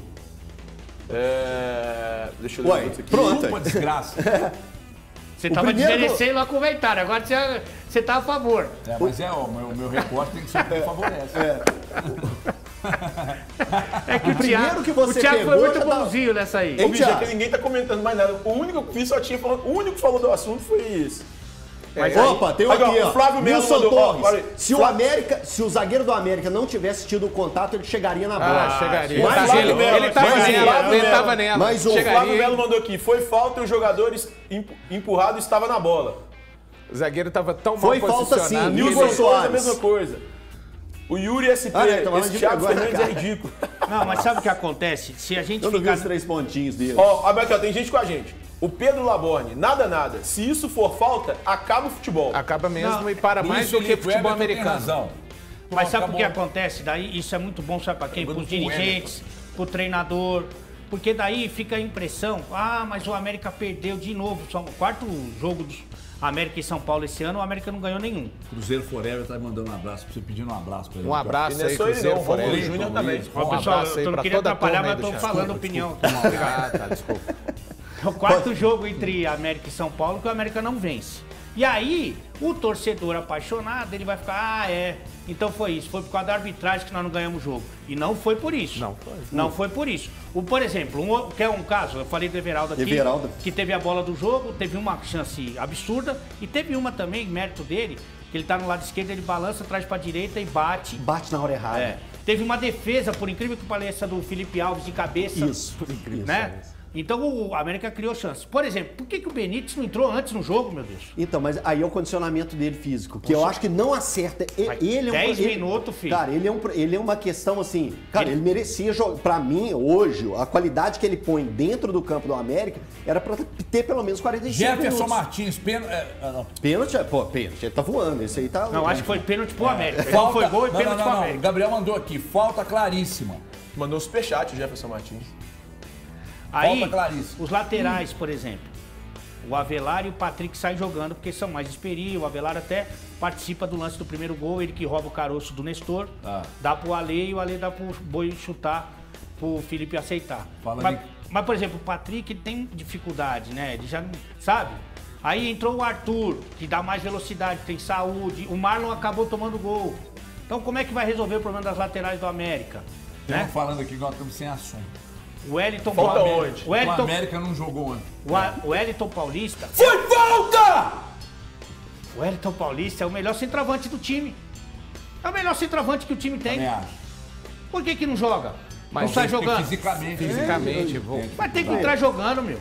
É... Deixa eu ler Ué, isso aqui. pronto. Chupa, desgraça. Você o tava primeiro- desmerecendo lá o comentário, agora você, você tá a favor. É, mas é, ó, meu, meu repórter tem que ser o que me favorece. É que o primeiro Thiago, que você o Thiago pegou, foi muito já tá- bonzinho nessa aí. Hein, Ô, bicho, é Thiago? que ninguém tá comentando mais nada. O único que vi só tinha falado, o único que falou do assunto foi esse. Mas Opa, tem um Aqui, ó, aqui, ó. o Flávio Melo Wilson mandou, ó, Torres. olha aí. Se o América, se o zagueiro do América não tivesse tido o contato, ele chegaria na bola. Ah, chegaria. Mais Flávio ele, um. Melo, ele tava mais um, nela, Flávio ele Melo. tava nela. Mais um. O Flávio Chegaria, Melo mandou aqui. Foi falta e o jogador empu- empurrado estava na bola. o zagueiro tava tão Foi mal falta posicionado. sim. que Nilson ele- Nilson Soares, a Soares. mesma coisa. O Yuri S P, Ah, né, tá falando esse de Thiago agora, Fernandes é cara. ridículo. Não, mas sabe o que acontece? Se a gente Eu não vi ficar... os três pontinhos dele. Ó, aqui, ó, tem gente com a gente. O Pedro Laborne, nada, nada. Se isso for falta, acaba o futebol. Acaba mesmo Não, e para mais Isso, do que Felipe, futebol Everton tem americano. razão. Mas sabe Acabou. o que acontece? Daí isso é muito bom, sabe pra quem? Para os Pro Everton. dirigentes, pro treinador. Porque daí fica a impressão, ah, mas o América perdeu de novo. Só o quarto jogo do América e São Paulo esse ano, o América não ganhou nenhum. Cruzeiro Forever tá mandando um abraço pra você, pedindo um abraço pra ele. Um E abraço não é aí, só ele Cruzeiro não, o Romulo Forever. Júnior também. Ó, Um pessoal, abraço aí eu não pra queria toda a atrapalhar, turma mas aí eu do tô Thiago. falando opinião aqui. Ah, tá, desculpa. É o quarto jogo entre América e São Paulo que o América não vence. E aí, o torcedor apaixonado, ele vai ficar, ah, é, então foi isso, foi por causa da arbitragem que nós não ganhamos o jogo. E não foi por isso. Não foi. Não foi por isso. O, por exemplo, um, quer um caso, eu falei do Everaldo aqui, Everaldo. que teve a bola do jogo, teve uma chance absurda, e teve uma também, mérito dele, que ele tá no lado esquerdo, ele balança, traz pra direita e bate. Bate na hora errada. É. Teve uma defesa, por incrível que pareça, do Felipe Alves de cabeça. Isso, por incrível. Né? Então o América criou chance. Por exemplo, por que, que o Benítez não entrou antes no jogo, meu Deus? Então, mas aí é o condicionamento dele físico, que eu acho que não acerta. E- Vai, Ele é um dez ele- minutos, filho. Cara, ele é, um, ele é uma questão assim. Cara, Ele- ele merecia jogar. Pra mim, hoje, a qualidade que ele põe dentro do campo do América era pra ter pelo menos quarenta e cinco Jefferson minutos. Martins, pena. É, ah, não. Pênalti, pô, pênalti, ele tá voando. Esse aí tá. Não, acho que foi pênalti pro América. Então Falta. foi gol e não, pênalti não, pro não, não. O América. Gabriel mandou aqui, falta claríssima. Mandou um superchat o Jefferson Martins. Aí, Falta claríssima. os laterais, por exemplo. O Avelar e o Patrick saem jogando porque são mais experientes. O Avelar até participa do lance do primeiro gol, ele que rouba o caroço do Nestor. Ah. Dá pro Ale e o Ale dá pro Boi chutar, pro Felipe aceitar. Fala mas, aí. mas, por exemplo, o Patrick ele tem dificuldade, né? Ele já não. Sabe? Aí entrou o Arthur, que dá mais velocidade, tem saúde. O Marlon acabou tomando gol. Então, como é que vai resolver o problema das laterais do América? Estamos Né? falando aqui que nós estamos sem assunto. O Wellington Falta Paulista. onde? O O Wellington, América não jogou ontem. o A- o Wellington Paulista. Foi falta! O Wellington Paulista é o melhor centroavante do time. É o melhor centroavante que o time tem. Também acho. Por que que não joga? Mas não sai Porque jogando. Fisicamente. Fisicamente, vou. Mas tem que entrar jogando, meu.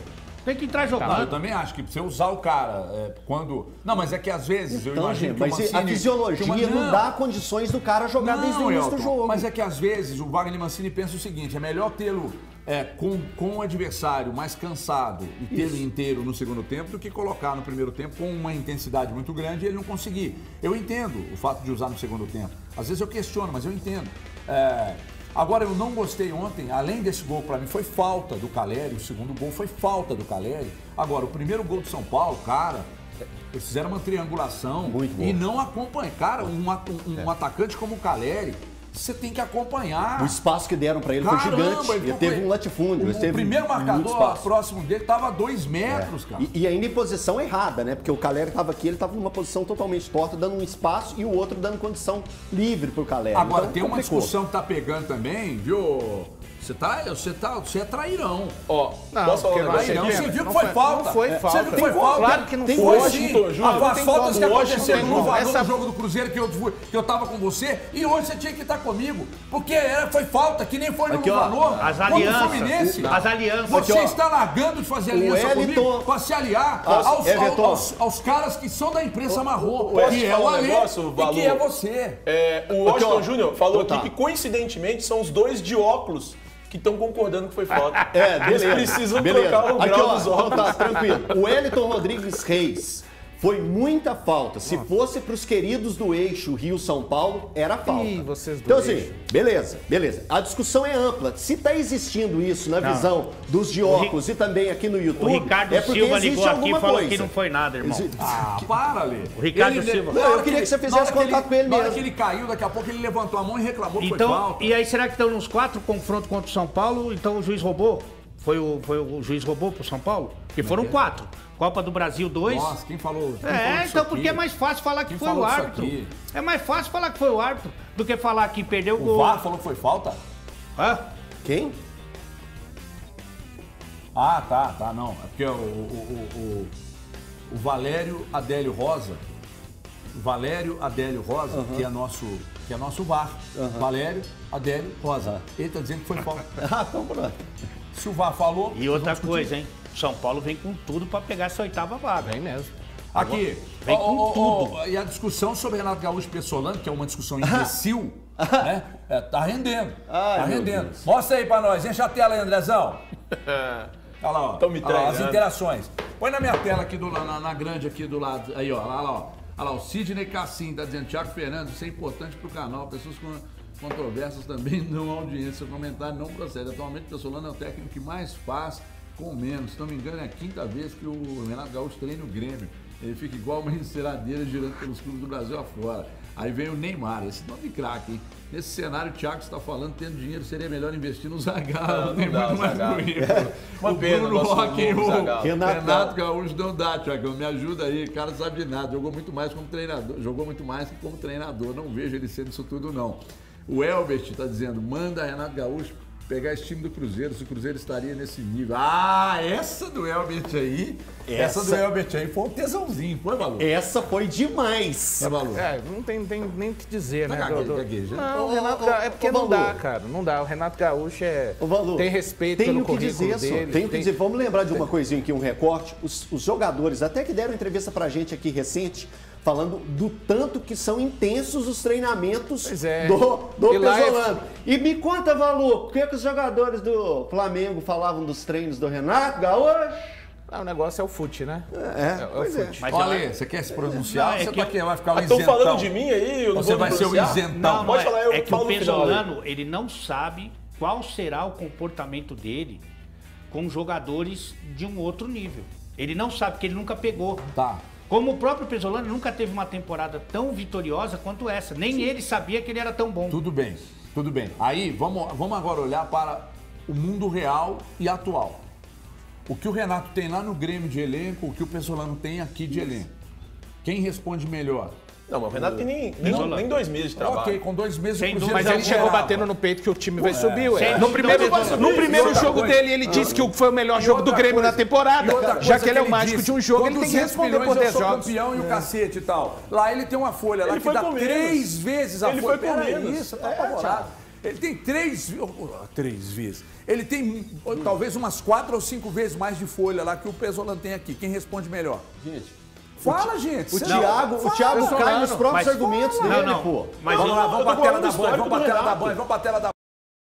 Tem que entrar Não, eu jogando. também acho que você usar o cara é, quando... Não, mas é que às vezes eu Então, imagino gente, que o mas Mancini... a fisiologia que o- não dá condições do cara jogar desde o início do Elton, jogo. Mas é que às vezes o Wagner Mancini pensa o seguinte, é melhor tê-lo é, com, com o adversário mais cansado e tê-lo inteiro no segundo tempo do que colocar no primeiro tempo com uma intensidade muito grande e ele não conseguir. Eu entendo o fato de usar no segundo tempo. Às vezes eu questiono, mas eu entendo. É, agora, eu não gostei ontem, além desse gol para mim, foi falta do Caleri, o segundo gol foi falta do Caleri. Agora, o primeiro gol do São Paulo, cara... Eles fizeram uma triangulação Muito e bom. não acompanha. Cara, um, um, um atacante como o Caleri, você tem que acompanhar. O espaço que deram pra ele Caramba, foi gigante. Ele, ficou- teve um latifúndio. O, ele teve o primeiro muito marcador espaço. próximo dele estava a dois metros, cara. E, e ainda em posição errada, né? Porque o Caleri estava aqui, ele estava numa posição totalmente torta, dando um espaço e o outro dando condição livre pro Caleri. Agora, Então, tem uma complicou. discussão que tá pegando também, viu? Você tá, você tá, você é trairão. Ó, Não, posso falar um porque negócio Trairão, aqui? você viu que Não foi foi- falta. não foi É, falta. Você viu que foi Tem falta? claro que não Tem foi. Washington Júnior, As não tem faltas que como. aconteceram Washington no Júnior, valor essa- do jogo do Cruzeiro que eu, fui- que eu tava com você e hoje você tinha que estar comigo. Porque era, foi falta, que nem foi no Aqui, ó, valor. as contra o alianças, Fluminense. o- as alianças. Você Aqui, ó, está largando de fazer o aliança Wellington- comigo para se aliar Posso- aos, Everton? aos, aos caras que são da imprensa marrom, posso que te é falar o um Ale negócio, e Valor? que é você. É, o Aqui, ó. Washington Júnior falou Então aqui tá. que, coincidentemente, são os dois de óculos que estão concordando que foi falta. É, Eles beleza. precisam beleza. trocar o Aqui, grau ó, dos então óculos. tá, tranquilo. O Wellington Rodrigues Reis. Foi muita falta. Se fosse pros queridos do eixo Rio-São Paulo, era falta. Ih, vocês do então, assim, eixo. beleza, beleza. A discussão é ampla. Se tá existindo isso na visão dos de óculos e também aqui no O YouTube, Ricardo é porque Silva existe ligou aqui e alguma falou coisa. que não foi nada, irmão. Exi- Ah, para, Lê. O Ricardo Ele- Silva. na Não, eu hora queria que você na fizesse hora que contato com ele Na hora mesmo. que ele caiu, daqui a pouco ele levantou a mão e reclamou que Então, foi falta. e aí será que estão nos quatro confrontos contra o São Paulo? Então o juiz roubou? Foi o, foi o juiz roubou pro São Paulo? Porque foram quatro. Copa do Brasil dois. Nossa, quem falou? Quem falou É, disso então aqui? porque é mais fácil falar que Quem foi o falou disso árbitro. aqui? É mais fácil falar que foi o árbitro do que falar que perdeu o O gol. V A R falou que foi falta? Hã? Quem? Ah, tá, tá, não. É porque o, o, o, o, o Valério Adélio Rosa, o Valério Adélio Rosa, que é nosso, que é nosso V A R. Valério Adélio Rosa. Ele tá dizendo que foi falta. Ah, então pronto. Se o V A R falou... E outra vamos discutir. coisa, hein? São Paulo vem com tudo pra pegar essa oitava vaga. Bem mesmo. Aqui, Vem ó, com ó, ó, tudo. ó, e a discussão sobre Renato Gaúcho e Pessolano, que é uma discussão imbecil, né? É, tá rendendo. Ai, tá meu rendendo. Deus. Mostra aí pra nós, enche a tela aí, Andrezão. Olha lá, ó. Tão me Olha lá, as treinando. interações. Põe na minha tela aqui, do, na, na grande aqui do lado. Aí, ó, lá, lá, ó. Olha lá, o Sidney Cassim tá dizendo, Thiago Fernandes, isso é importante pro canal. Pessoas com controvérsias também dão audiência. Seu comentário não procede. Atualmente, o Pessolano é o técnico que mais faz com menos. Se não me engano, é a quinta vez que o Renato Gaúcho treina o Grêmio. Ele fica igual uma enceradeira girando pelos clubes do Brasil afora. Aí vem o Neymar, esse nome craque, hein? Nesse cenário, o Thiago está falando, tendo dinheiro, seria melhor investir no Zagallo. Não, Tem não dá, muito mais Zagallo. currículo. Uma O pena, Bruno nosso Rock, novo o Zagallo. Renato Renato Gaúcho não dá, Thiago. Me ajuda aí, o cara sabe de nada. Jogou muito mais como treinador. Jogou muito mais que como treinador. Não vejo ele sendo isso tudo, não. O Elbert está dizendo, manda Renato Gaúcho pegar esse time do Cruzeiro, se o Cruzeiro estaria nesse nível. Ah, essa do Elbert aí, essa, Essa- do Elbert aí foi um tesãozinho, foi, Malu? Essa foi demais. É, Malu? É, não tem, tem nem o que dizer, né? gagueja, do- do- gagueja. Não, Ô, o Renato ô, Gaúcho, é ô, porque ô, não Valor. dá, cara. Não dá. O Renato Gaúcho é, Ô, Valor, tem respeito tenho pelo que currículo dizer, só, dele. tenho que tem- dizer, vamos lembrar de uma coisinha aqui, um recorte. Os, os jogadores, até que deram entrevista pra gente aqui recente, falando do tanto que são intensos os treinamentos Pois é. do, do E lá é- Pesolano. E me conta, Valor, o que, que os jogadores do Flamengo falavam dos treinos do Renato Gaúcho? Ah, o negócio é o fute, né? É, É o pois é. fute. Mas Olha, eu- você quer se pronunciar? Não, é você que tá eu- aqui, vai ficar o Estão isentão. falando de mim aí? Eu não Você vou vai ser o pronunciar? isentão. Não, não Pode é, falar, eu é que falo o no final aí. Pesolano, ele não sabe qual será o comportamento dele com jogadores de um outro nível. Ele não sabe, porque ele nunca pegou. Tá. Como o próprio Pesolano nunca teve uma temporada tão vitoriosa quanto essa. Nem ele sabia que ele era tão bom. Tudo bem, tudo bem. Aí, vamos, vamos agora olhar para o mundo real e atual. O que o Renato tem lá no Grêmio de elenco, o que o Pessolano tem aqui de elenco. Quem responde melhor? Não, mas o Renato tem nem, nem, nem dois meses de trabalho. Ok, com dois meses Sem o Cruzeiro Mas Mas ele eu chegou esperava. batendo no peito que o time vai subir, ué. Sem No dúvida, primeiro, vai subir. no primeiro E outra jogo coisa- dele, ele disse que foi o melhor jogo do outra Grêmio coisa- na temporada. e outra coisa Já que ele é o ele mágico disse, de um jogo, com ele tem que duzentos responder milhões por dez eu sou jogos. campeão e o cacete e tal. Lá ele tem uma folha lá Ele que foi dá com menos. três vezes a Ele folha. foi com Peraí, menos. isso, tá É, apavorado. Ele tem três, oh, três vezes. Ele tem oh, talvez umas quatro ou cinco vezes mais de folha lá que o Pesolano tem aqui. Quem responde melhor? Gente. Fala, gente. O Thiago, o Thiago cai nos próprios argumentos dele, não, não. pô. Mas vamos eu- lá, vamos eu pra tô tela falando da do Band, vamos pra histórico tela do da Renato. Band, vamos pra tela da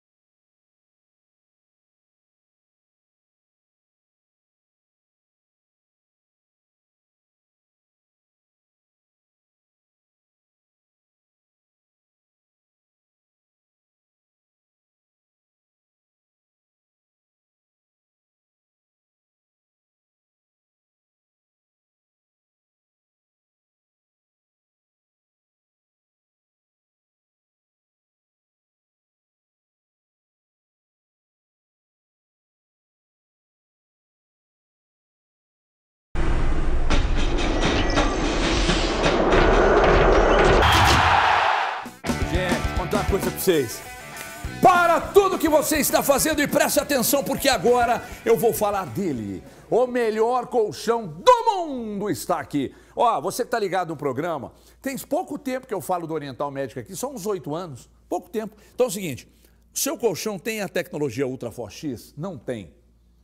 Gente, contar uma coisa pra vocês. Para tudo que você está fazendo e preste atenção, porque agora eu vou falar dele. O melhor colchão do mundo está aqui. Ó, você que tá ligado no programa, tem pouco tempo que eu falo do Oriental Médica aqui, são uns oito anos, pouco tempo. Então é o seguinte, seu colchão tem a tecnologia Ultra Forte X? Não tem.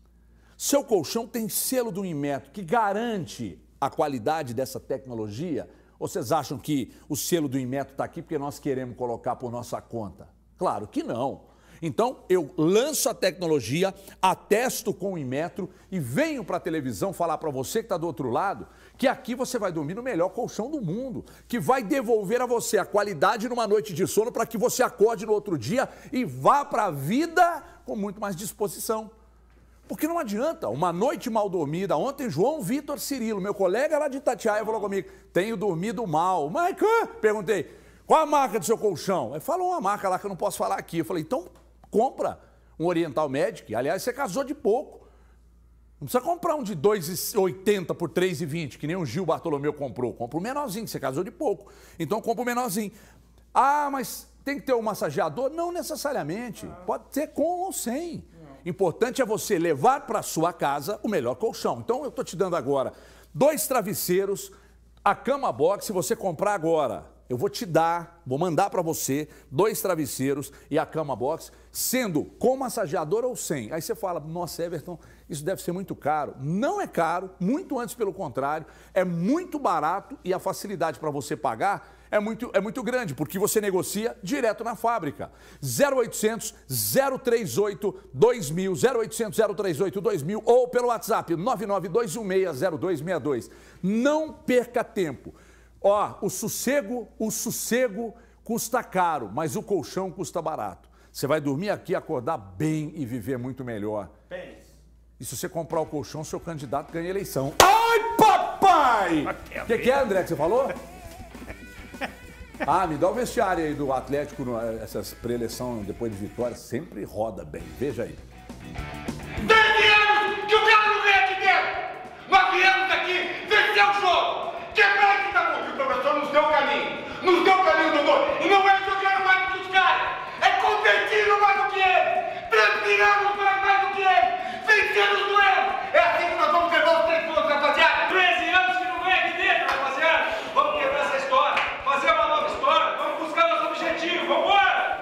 Seu colchão tem selo do Inmetro que garante a qualidade dessa tecnologia? Ou vocês acham que o selo do Inmetro está aqui porque nós queremos colocar por nossa conta? Claro que não. Então, eu lanço a tecnologia, atesto com o Inmetro e venho para a televisão falar para você que está do outro lado que aqui você vai dormir no melhor colchão do mundo, que vai devolver a você a qualidade numa noite de sono para que você acorde no outro dia e vá para a vida com muito mais disposição. Porque não adianta, uma noite mal dormida. Ontem, João Vitor Cirilo, meu colega lá de Itatiaia, falou comigo, tenho dormido mal. Mas, perguntei, qual a marca do seu colchão? Ele falou uma marca lá que eu não posso falar aqui. Eu falei, então compra um Oriental Medic. Aliás, você casou de pouco. Não precisa comprar um de dois e oitenta por três e vinte, que nem o Gil Bartolomeu comprou. Compra o menorzinho, você casou de pouco. Então compra o menorzinho. Ah, mas tem que ter um massageador? Não necessariamente. Pode ter com ou sem. Importante é você levar para sua casa o melhor colchão. Então eu estou te dando agora dois travesseiros, a cama box, se você comprar agora, eu vou te dar, vou mandar para você dois travesseiros e a cama box, sendo com massageador ou sem. Aí você fala, nossa, Everton, isso deve ser muito caro. Não é caro, muito antes pelo contrário, é muito barato e a facilidade para você pagar é muito, é muito grande, porque você negocia direto na fábrica. zero oitocentos, zero três oito, dois mil, zero oitocentos, zero três oito, dois mil ou pelo WhatsApp nove nove dois um seis zero dois seis dois. Não perca tempo. Ó, o sossego, o sossego custa caro, mas o colchão custa barato. Você vai dormir aqui, acordar bem e viver muito melhor. E se você comprar o colchão, seu candidato ganha a eleição. Ai, papai! O que, que é, André, que você falou? Ah, me dá o vestiário aí do Atlético, essas pré-eleição depois de vitória, sempre roda bem. Veja aí. Dez anos que o cara não vem aqui dentro! Nós viemos aqui vencer o jogo! Quebrar esse tabu que o professor nos deu o caminho! Nos deu o caminho, doutor! E não é jogando mais do que os caras! É competindo mais do que eles! Transpirando mais do que eles! Vencendo os duelos! É assim que nós vamos levar os três pontos, rapaziada! treze anos que não vem aqui dentro, rapaziada! Vamos quebrar essa história! Fazer uma nova história! Vamos buscar nosso objetivo! Vambora!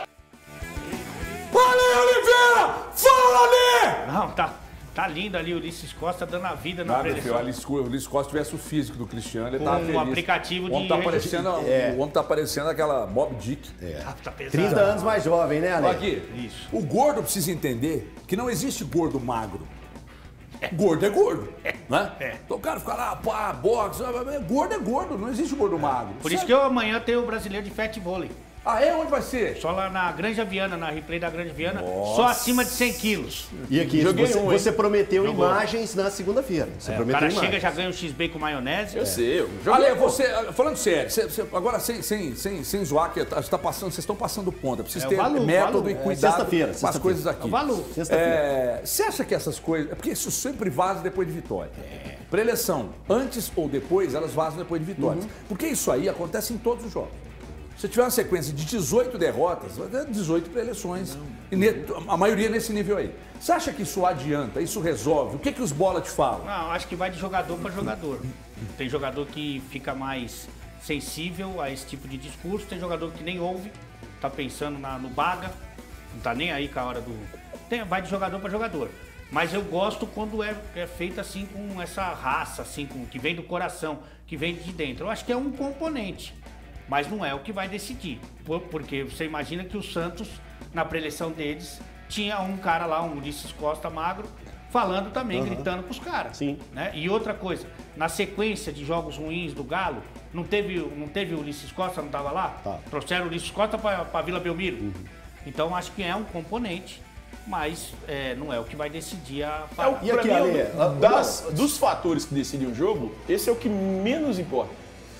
Ale Oliveira! Fala, Ale! Não, tá, tá lindo ali o Ulisses Costa dando a vida na Nada, filho, o preleção. Ulisses Costa tivesse o físico do Cristiano, ele Com tava um feliz. aplicativo o homem de tá parecendo, É. O homem tá parecendo aquela Bob Dick. Ah, tá pesado. trinta anos mais jovem, né, Ale? Olha aqui, Isso. o gordo precisa entender que não existe gordo magro. Gordo é gordo, né? É. Então o cara fica lá, pá, boxe, gordo é gordo, não existe gordo magro. Por isso que eu amanhã tenho o brasileiro de fat vôlei. Ah, é? Onde vai ser? Só lá na Granja Viana, na replay da Granja Viana, só acima de cem quilos. E aqui, Joguei você, um, hein? você prometeu Jogou. imagens na segunda-feira. Você É, o prometeu cara imagens. chega já ganha um X-Bacon com maionese. Eu sei, eu joguei. Ale, você, falando sério, você, você- agora sem, sem, sem, sem zoar, que tá, tá passando, vocês estão passando ponta. Precisa É o ter valor, método valor. e É, cuidado sexta-feira, com as sexta-feira. coisas aqui. É o valor. Sexta-feira. É, você acha que essas coisas. É porque isso sempre vaza depois de vitória. É. Preleção, antes ou depois, elas vazam depois de vitórias. Uhum. Porque isso aí acontece em todos os jogos. Se tiver uma sequência de dezoito derrotas, vai ter dezoito preleções. E ne- a maioria nesse nível aí. Você acha que isso adianta? Isso resolve? O que, que os bola te falam? Não, acho que vai de jogador para jogador. Tem jogador que fica mais sensível a esse tipo de discurso, tem jogador que nem ouve, tá pensando na- no Baga, Não tá nem aí com a hora do... Tem, vai de jogador para jogador. Mas eu gosto quando é, é feito assim com essa raça, assim, com, que vem do coração, que vem de dentro. Eu acho que é um componente, mas não é o que vai decidir. Por, porque você imagina que o Santos, na preleção deles, tinha um cara lá, um Ulisses Costa magro, falando também, uhum. gritando pros caras. Sim. Né? E outra coisa, na sequência de jogos ruins do Galo, não teve, não teve o Ulisses Costa, não tava lá? Tá. Trouxeram o Ulisses Costa pra, pra Vila Belmiro. Uhum. Então acho que é um componente. Mas é, não é o que vai decidir a parada. É, pra mim, Ale, das, dos fatores que decidem o jogo, esse é o que menos importa.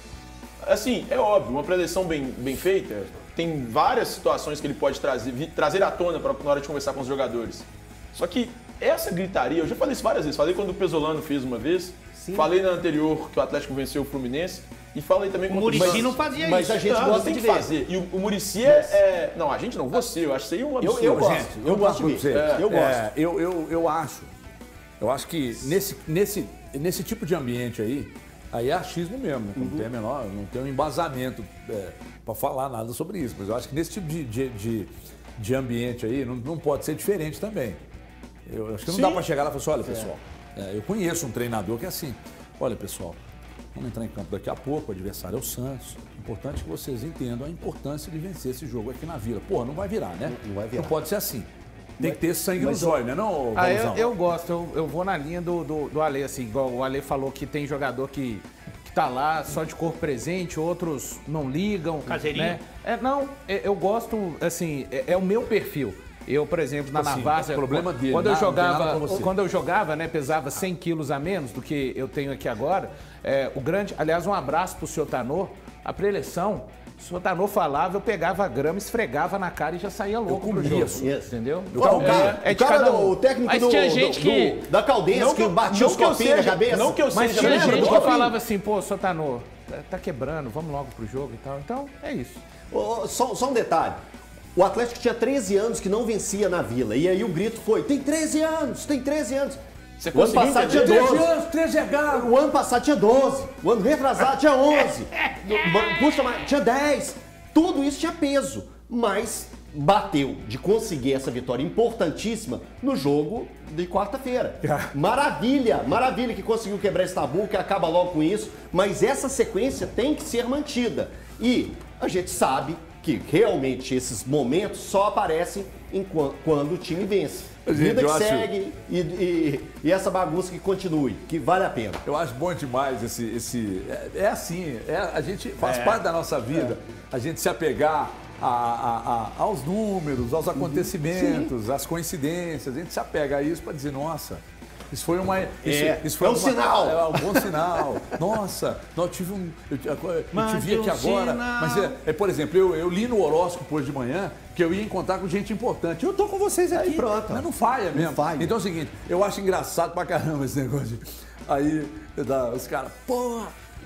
Assim, é óbvio, uma preleção bem, bem feita, tem várias situações que ele pode trazer, trazer à tona pra, na hora de conversar com os jogadores. Só que essa gritaria, eu já falei isso várias vezes, falei quando o Pesolano fez uma vez, Sim. falei na anterior que o Atlético venceu o Fluminense, e falei também com o Muricy não fazia mas isso. Mas a gente não, gosta tem de que ver. fazer. E o, o Muricy é, é... Não, a gente não, você. Eu acho isso aí um absurdo. Eu, eu gosto. Gente, eu gosto de você. É, eu gosto. É, eu, eu, eu acho. Eu acho que nesse, nesse, nesse tipo de ambiente aí, aí é achismo mesmo. Né? Não uhum. tem menor, não tem um embasamento é, para falar nada sobre isso. Mas eu acho que nesse tipo de, de, de, de ambiente aí, não, não pode ser diferente também. Eu acho que não Sim. dá para chegar lá e falar assim, olha, pessoal, é, eu conheço um treinador que é assim, olha, pessoal, vamos entrar em campo daqui a pouco, o adversário é o Santos. Importante que vocês entendam a importância de vencer esse jogo aqui na Vila. Pô, não vai virar, né? Não, não vai virar. Não pode ser assim. Tem que ter sangue no zóio, né, não, ah, eu, eu gosto, eu, eu vou na linha do, do, do Ale, assim, igual o Ale falou que tem jogador que, que tá lá só de corpo presente, outros não ligam. Caseirinho. Né? É, não, eu gosto, assim, é, é o meu perfil. Eu, por exemplo, na assim, Navarra, é problema dele, quando eu nada, jogava, quando eu jogava, né, pesava cem quilos a menos do que eu tenho aqui agora. É, o grande, aliás, um abraço pro senhor Tanô. A preleção, o senhor Tanô falava, eu pegava a grama, esfregava na cara e já saía louco pro jogo. Isso, isso. Entendeu? Então, o cara, é, é de o, cara cada um. O técnico mas do, tinha gente do, que do, da Caldense que, que batia os copinhos na cabeça. Não que eu mas seja, tinha lembra? gente que falava assim, pô, senhor Tanô, tá quebrando, vamos logo pro jogo e tal. Então, é isso. Oh, só, só um detalhe. O Atlético tinha treze anos que não vencia na Vila. E aí o grito foi, tem treze anos, tem treze anos. Você o ano passado tinha doze. treze anos, treze é galo. O ano passado tinha doze. O ano retrasado tinha onze. Puxa, tinha dez. Tudo isso tinha peso. Mas bateu de conseguir essa vitória importantíssima no jogo de quarta-feira. Maravilha, maravilha que conseguiu quebrar esse tabu, que acaba logo com isso. Mas essa sequência tem que ser mantida. E a gente sabe que realmente esses momentos só aparecem em quando, quando o time vence. Gente, Vida que segue acho... e, e, e essa bagunça que continue, que vale a pena. Eu acho bom demais esse... esse é, é assim, é, a gente faz é, parte da nossa vida, é. a gente se apegar a, a, a, aos números, aos acontecimentos, uhum. às coincidências, a gente se apega a isso para dizer, nossa... Isso foi uma. Isso, é, isso foi é um uma, sinal. É um bom sinal. Nossa, eu tive um. Eu, eu, eu te vi aqui um agora. Sinal. Mas, é, é, por exemplo, eu, eu li no horóscopo hoje de manhã que eu ia encontrar com gente importante. Eu tô com vocês aqui. Aí pronto. Mas não falha mesmo. Não falha. Então é o seguinte, eu acho engraçado pra caramba esse negócio. De, aí os caras, pô,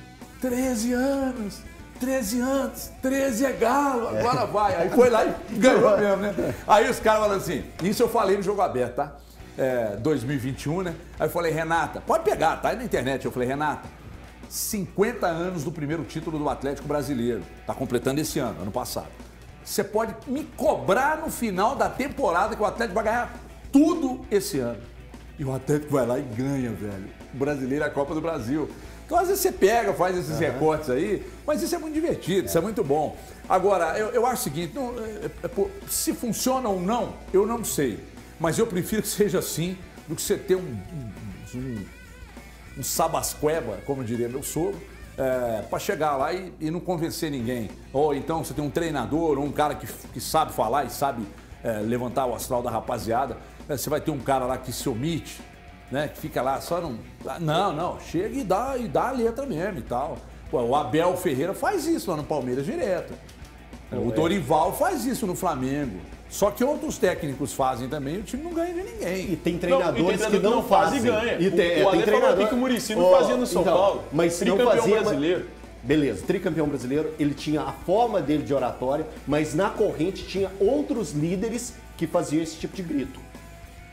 treze anos. treze anos, treze é galo, agora é. vai. Aí foi lá e ganhou mesmo, né? Aí os caras falam assim, isso eu falei no Jogo Aberto, tá? É, dois mil e vinte e um, né? Aí eu falei, Renata, pode pegar, tá aí na internet. Eu falei, Renata, cinquenta anos do primeiro título do Atlético Brasileiro. Tá completando esse ano, ano passado. Você pode me cobrar no final da temporada que o Atlético vai ganhar tudo esse ano. E o Atlético vai lá e ganha, velho. O brasileiro é a Copa do Brasil. Então, às vezes você pega, faz esses uhum. recortes aí, mas isso é muito divertido, é. isso é muito bom. Agora, eu, eu acho o seguinte, não, é, é, se funciona ou não, eu não sei. Mas eu prefiro que seja assim do que você ter um, um, um sabasqueba, como diria meu sogro, é, para chegar lá e, e não convencer ninguém. Ou então você tem um treinador ou um cara que, que sabe falar e sabe é, levantar o astral da rapaziada. É, você vai ter um cara lá que se omite, né, que fica lá só não... Não, não, chega e dá, e dá a letra mesmo e tal. Pô, o Abel Ferreira faz isso lá no Palmeiras direto. O é. Dorival faz isso no Flamengo. Só que outros técnicos fazem também e o time não ganha de ninguém. E tem treinadores não, e tem que não, não fazem e ganha. E tem, o é, tem treinador que o Muricy não oh, fazia no São então, Paulo. Mas se não fazia, brasileiro. Beleza, tricampeão brasileiro, ele tinha a forma dele de oratória, mas na corrente tinha outros líderes que faziam esse tipo de grito.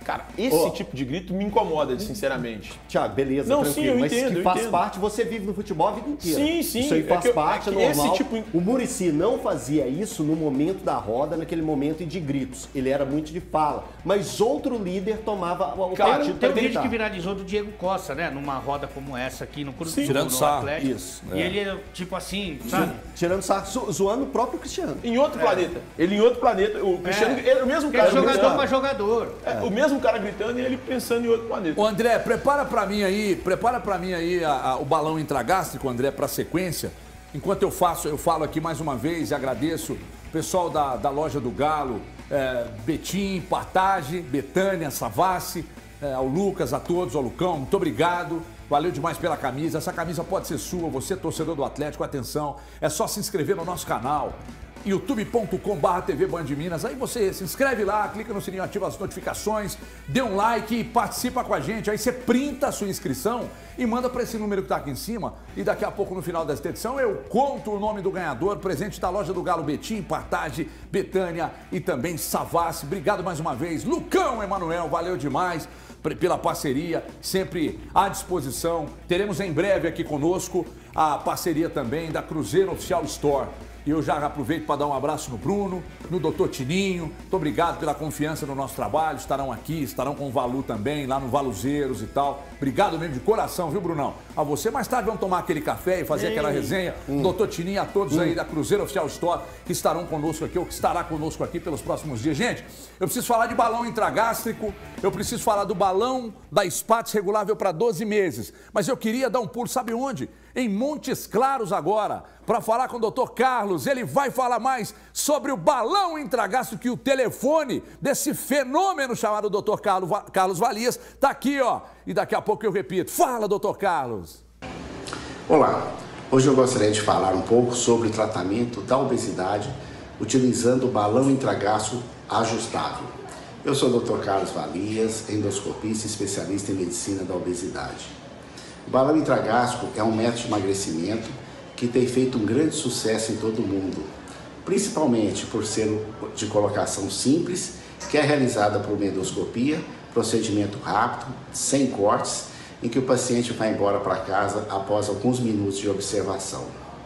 Cara, esse oh. tipo de grito me incomoda, sinceramente. Tiago, beleza, não, tranquilo. Sim, eu mas entendo, que eu faz entendo. parte, você vive no futebol a vida inteira. Sim, sim. Isso aí faz é eu, parte, é, é normal. Esse tipo... O Muricy não fazia isso no momento da roda, naquele momento de gritos. Ele era muito de fala. Mas outro líder tomava o Cara, partido tem um para vídeo gritar. que viralizou do Diego Costa, né? Numa roda como essa aqui no Cruzeiro, tirando no sarro. Atlético. Isso, E é. ele, tipo assim, sabe? Tirando sarro, zoando o próprio Cristiano. Em outro é. planeta. Ele em outro planeta. O Cristiano, É. ele era o mesmo Porque cara. é jogador gritando. pra jogador. É, o mesmo cara gritando e ele pensando em outro planeta. Ô André, prepara pra mim aí, prepara pra mim aí a, a, o balão intragástrico, André, pra sequência. Enquanto eu faço, eu falo aqui mais uma vez e agradeço o pessoal da, da loja do Galo, é, Betim, Partage, Betânia, Savassi, é, ao Lucas, a todos, ao Lucão, muito obrigado. Valeu demais pela camisa. Essa camisa pode ser sua, você torcedor do Atlético, atenção, é só se inscrever no nosso canal. youtube ponto com barra T V Band Minas. Aí você se inscreve lá, clica no sininho, ativa as notificações, dê um like e participa com a gente. Aí você printa a sua inscrição e manda para esse número que está aqui em cima. E daqui a pouco, no final desta edição, eu conto o nome do ganhador, presente da loja do Galo Betim, Partage, Betânia e também Savassi. Obrigado mais uma vez. Lucão Emanuel, valeu demais pela parceria, sempre à disposição. Teremos em breve aqui conosco a parceria também da Cruzeiro Oficial Store. E eu já aproveito para dar um abraço no Bruno, no doutor Tininho. Muito obrigado pela confiança no nosso trabalho. Estarão aqui, estarão com o Valu também, lá no Valuzeiros e tal. Obrigado mesmo de coração, viu, Brunão? A você, mais tarde vamos tomar aquele café e fazer Ei. aquela resenha. Hum. doutor Tininho, a todos hum. aí da Cruzeiro Oficial Store que estarão conosco aqui, ou que estará conosco aqui pelos próximos dias. Gente, eu preciso falar de balão intragástrico, eu preciso falar do balão da Spatz regulável para doze meses. Mas eu queria dar um pulo, sabe onde? Em Montes Claros agora, para falar com o doutor Carlos. Ele vai falar mais sobre o balão intragástrico, que o telefone desse fenômeno chamado doutor Carlos, Carlos Valias está aqui, ó. E daqui a pouco eu repito. Fala, doutor Carlos. Olá, hoje eu gostaria de falar um pouco sobre o tratamento da obesidade utilizando o balão intragástrico ajustável. Eu sou o doutor Carlos Valias, endoscopista e especialista em medicina da obesidade. O balão intragástrico é um método de emagrecimento que tem feito um grande sucesso em todo o mundo, principalmente por ser de colocação simples, que é realizada por uma endoscopia, procedimento rápido, sem cortes, em que o paciente vai embora para casa após alguns minutos de observação.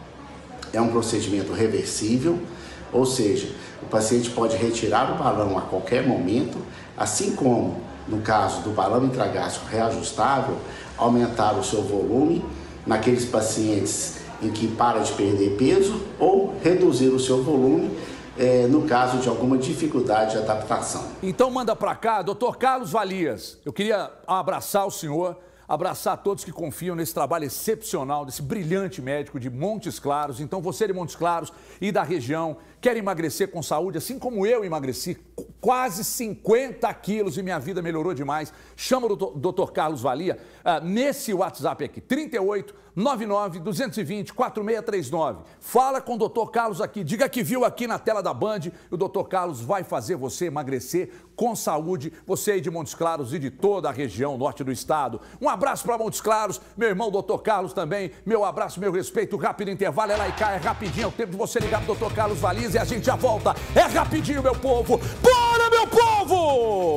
É um procedimento reversível, ou seja, o paciente pode retirar o balão a qualquer momento, assim como, no caso do balão intragástrico reajustável, aumentar o seu volume naqueles pacientes em que para de perder peso ou reduzir o seu volume é, no caso de alguma dificuldade de adaptação. Então manda para cá, doutor Carlos Valias. Eu queria abraçar o senhor, abraçar todos que confiam nesse trabalho excepcional, desse brilhante médico de Montes Claros. Então você de Montes Claros e da região quer emagrecer com saúde, assim como eu emagreci quase cinquenta quilos e minha vida melhorou demais. Chama o doutor Carlos Valia uh, nesse WhatsApp aqui, trinta e oito, noventa e nove, duzentos e vinte, quarenta e seis trinta e nove. Fala com o doutor Carlos aqui, diga que viu aqui na tela da Band. O doutor Carlos vai fazer você emagrecer com saúde, você aí de Montes Claros e de toda a região norte do estado. Um abraço para Montes Claros, meu irmão doutor Carlos também, meu abraço, meu respeito, rápido intervalo, é lá e cá, é rapidinho, é o tempo de você ligar pro doutor Carlos Valias e a gente já volta. É rapidinho, meu povo. Bora, meu povo!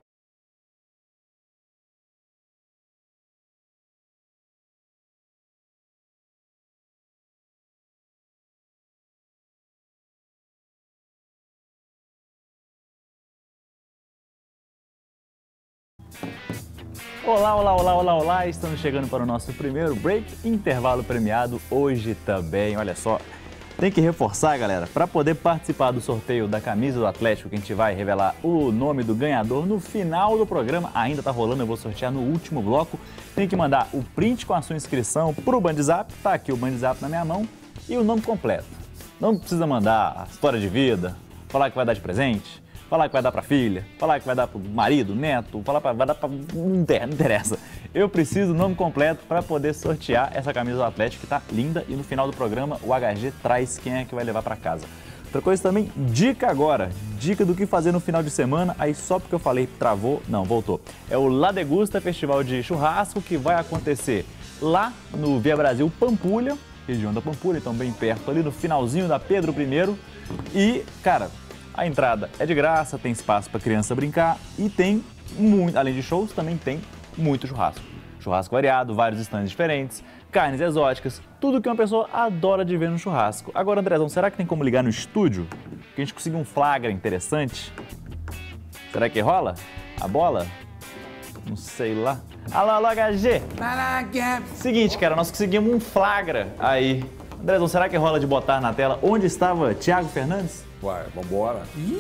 Olá, olá, olá, olá, olá, estamos chegando para o nosso primeiro break, intervalo premiado hoje também, olha só. Tem que reforçar, galera, para poder participar do sorteio da camisa do Atlético, que a gente vai revelar o nome do ganhador no final do programa. Ainda tá rolando, eu vou sortear no último bloco. Tem que mandar o print com a sua inscrição pro Bandzap, tá aqui o Bandzap na minha mão, e o nome completo. Não precisa mandar a história de vida, falar que vai dar de presente, falar que vai dar pra filha, falar que vai dar pro marido, neto, falar que vai dar pra... Não interessa. Eu preciso do nome completo para poder sortear essa camisa do Atlético, que tá linda, e no final do programa o H G traz quem é que vai levar para casa. Outra coisa também, dica agora, dica do que fazer no final de semana, aí só porque eu falei travou, não, voltou. É o La Degusta Festival de Churrasco, que vai acontecer lá no Via Brasil Pampulha, região da Pampulha, então bem perto, ali no finalzinho da Pedro I. E, cara, a entrada é de graça, tem espaço para criança brincar e tem muito, além de shows, também tem muito churrasco. Churrasco variado, vários estandes diferentes, carnes exóticas, tudo que uma pessoa adora de ver no churrasco. Agora, Andrezão, será que tem como ligar no estúdio? Que a gente conseguir um flagra interessante? Será que rola? A bola? Não sei lá. Alô, alô, H G! Seguinte, cara, nós conseguimos um flagra aí. Andrezão, será que rola de botar na tela onde estava Thiago Fernandes? Uai, vambora.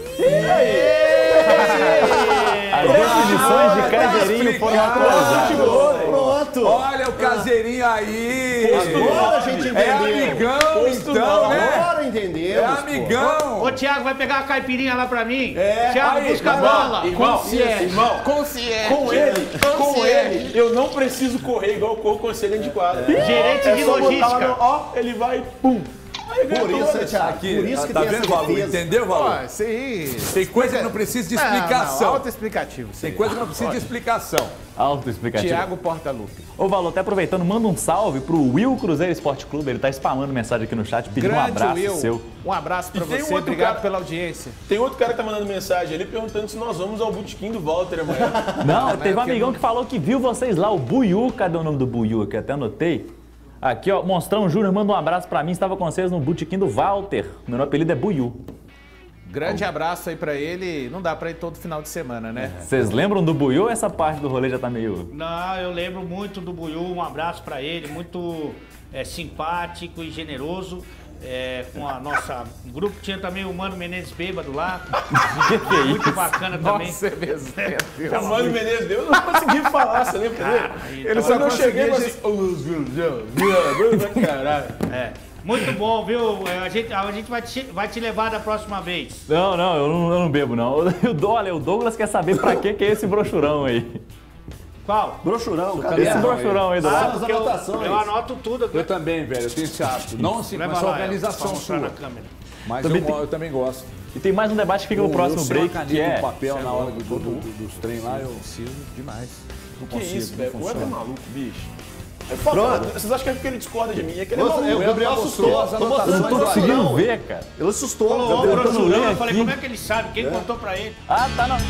As definições de Caseirinho foram atualizadas. Pronto. Olha o Caseirinho aí. Agora a gente entendeu. É amigão, então, né? Agora entendemos. É amigão. Ô, Thiago, vai pegar a caipirinha lá pra mim? É. Thiago, Aí, busca a vai lá. bola. Irmão, Consciente. irmão, Consciente. com ele, com ele, eu não preciso correr igual eu corro com você dentro de quadra. Gerente É de só botar lá logística. no- Ó, ele vai, pum. Aí ganha Por isso, todas. né, Thiago? Aqui, Por isso que tá tem vendo, essa Valor? defesa. Entendeu, Valor? Ó, isso aí... Tem coisa que não precisa de Não, não, explicação. auto-explicativo. isso Tem aí. coisa que não precisa de explicação. Autoexplicativo. Thiago Portaluppi. Ô, Valor, até aproveitando, manda um salve pro Will Cruzeiro Esporte Clube. Ele tá spamando mensagem aqui no chat, pedindo um Grande abraço Will, seu. um abraço pra E tem um você, outro obrigado cara- pela audiência. Tem outro cara que tá mandando mensagem ali perguntando se nós vamos ao botequim do Walter amanhã. Não, mas teve um eu quero- amigão que falou que viu vocês lá, o Buiú. Cadê o nome do Buiú aqui? Até anotei. Aqui, ó, Monstrão Júnior manda um abraço pra mim. Estava com vocês no botequim do Walter. Meu apelido é Buiú. Grande abraço aí pra ele. Não dá pra ir todo final de semana, né? Vocês lembram do Buiú ou essa parte do rolê já tá meio... Não, eu lembro muito do Buiú, um abraço pra ele, muito é, simpático e generoso. É, com a nossa um grupo, tinha também o Mano Menezes bêbado lá. Que que é Muito isso? bacana também. Nossa, é mesmo. O Mano Menezes deu, eu não consegui falar, você lembra dele? Ele Quando só eu cheguei, conseguia eu falei assim, caralho. É. Muito bom, viu? É, A gente, a gente vai, te, vai te levar da próxima vez. Não, não, eu não, eu não bebo, não. O, Do- olha, o Douglas quer saber pra que que é esse brochurão aí. Qual? Brochurão, cadê? Esse brochurão aí do Ah, lado. porque eu, anotações. eu anoto tudo. Eu também, velho, eu tenho esse hábito. Não assim, Leva mas a lá, organização pra mostrar sua. na câmera. Mas Também eu, tem- eu também gosto. E tem mais um debate que fica no próximo eu sem uma break, caneta que e é... um papel na hora do, do, do- dos trem lá, eu Preciso demais. não Que consigo, isso, não velho? O Weber é funciona. maluco, bicho. É foda, vocês acham que é porque ele discorda de mim? É que ele é Nossa, maluco. o Gabriel assustou. as Tô anotações mostrando Não tô o conseguindo brochurão. ver, cara. Ele assustou. Ô, Gabriel. o tentando brochurão, ler eu falei, aqui. como é que ele sabe? Quem contou pra ele? Ah, tá, não.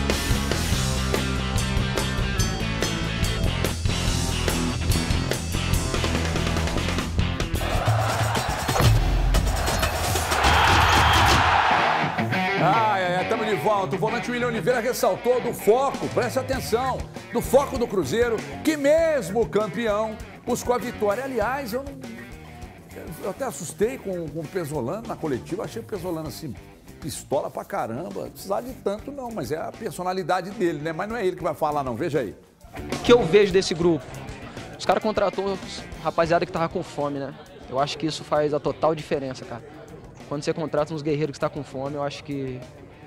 Ai, ai, ai, estamos de volta. O volante William Oliveira ressaltou do foco, preste atenção, do foco do Cruzeiro, que mesmo campeão buscou a vitória. Aliás, eu não. Eu até assustei com, com o Pesolano na coletiva, achei o Pesolano assim, pistola pra caramba. Não precisava de tanto, não, mas é a personalidade dele, né? Mas não é ele que vai falar, não. Veja aí. O que eu vejo desse grupo? Os caras contratou rapaziada que tava com fome, né? Eu acho que isso faz a total diferença, cara. Quando você contrata uns guerreiros que estão com fome, eu acho que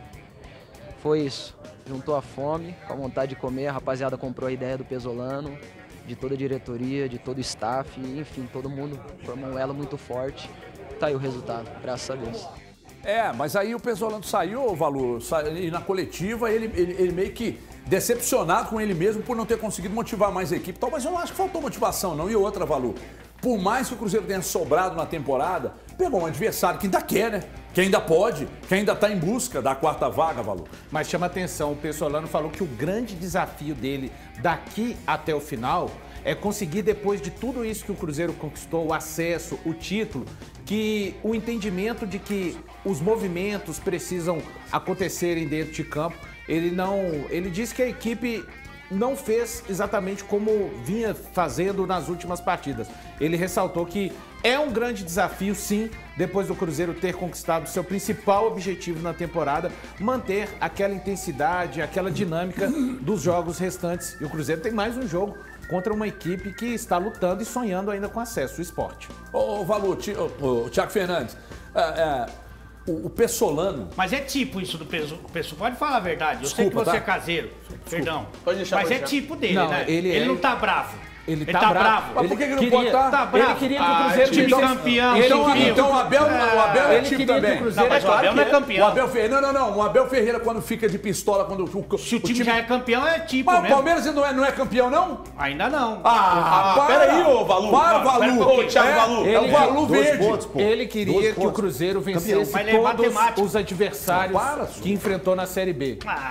foi isso. Juntou a fome com a vontade de comer, a rapaziada comprou a ideia do Pesolano, de toda a diretoria, de todo o staff, enfim, todo mundo formou um elo muito forte. Tá aí o resultado, graças a Deus. É, mas aí o Pesolano saiu, Valu, sa- e na coletiva ele, ele, ele meio que decepcionado com ele mesmo por não ter conseguido motivar mais a equipe e tal, mas eu não acho que faltou motivação não. E outra, Valu, por mais que o Cruzeiro tenha sobrado na temporada, pegou um adversário que ainda quer, né? Que ainda pode, que ainda está em busca da quarta vaga, Valu. Mas chama atenção, o Pesolano falou que o grande desafio dele daqui até o final é conseguir, depois de tudo isso que o Cruzeiro conquistou, o acesso, o título, que o entendimento de que os movimentos precisam acontecerem dentro de campo, ele não, ele disse que a equipe não fez exatamente como vinha fazendo nas últimas partidas. Ele ressaltou que é um grande desafio, sim, depois do Cruzeiro ter conquistado seu principal objetivo na temporada, manter aquela intensidade, aquela dinâmica dos jogos restantes. E o Cruzeiro tem mais um jogo contra uma equipe que está lutando e sonhando ainda com acesso ao esporte. Ô, ô Valu, ti- ô, ô, Thiago Fernandes, é, é, o, o Pesolano... Mas é tipo isso do peso. peso- Pode falar a verdade. Eu sei que Desculpa, você tá? é caseiro. Perdão. Pode deixar, Mas pode é deixar. tipo dele, Não, né? ele é- não tá bravo. Ele Ele tá tá bravo. bravo. Mas por que que não Queria- pode estar? Tá bravo. Ele queria que o Ah, Cruzeiro time tivesse- campeão. Então, time então o Abel, o Abel é Ele tipo queria que também. o Cruzeiro- Não, mas o é claro Abel que não é é. O campeão. Abel Ferreira, não, não, não. O Abel Ferreira, quando fica de pistola, quando o, Se o time já é campeão, é tipo Mas o mesmo. Palmeiras não é, não é campeão, não? Ainda não. Ah, Ah, pera aí, ô, Valu. Para, Ah, pera um Valu. pouquinho, Thiago é, Valu. É o Ele- Valu Dois verde. pontos, pô. Ele queria Dois que o pontos. Cruzeiro vencesse Mas ele é todos matemático. os adversários Não, para, que enfrentou na Série B. Ah,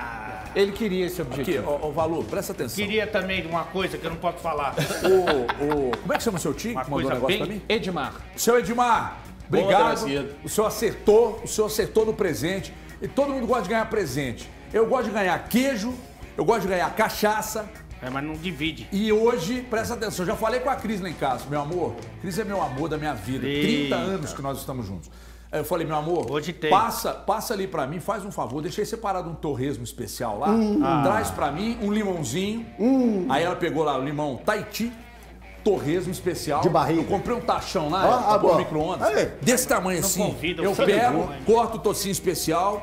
Ele queria esse objetivo. Aqui, ô, ô Valu, presta atenção. Queria também uma coisa que eu não posso falar. O, o, como é que chama o seu tio? Uma que mandou coisa um negócio bem- pra mim? Edmar. Seu Edmar, obrigado. Trazido. O senhor acertou, o senhor acertou no presente. E todo mundo gosta de ganhar presente. Eu gosto de ganhar queijo, eu gosto de ganhar cachaça. É, mas não divide. E hoje, presta atenção, eu já falei com a Cris lá em casa, meu amor. Cris é meu amor da minha vida. trinta anos que nós estamos juntos. Aí eu falei, meu amor, Hoje tem. Passa, passa ali pra mim, faz um favor, deixei separado um torresmo especial lá, Hum. traz pra mim um limãozinho. Aí ela pegou lá o limão Tahiti, torresmo especial. De barriga. Eu comprei um tachão lá, Ah, pra pôr agora. no micro-ondas, Aí. desse tamanho Não assim. convida, eu eu pego, sei. corto o tocinho especial,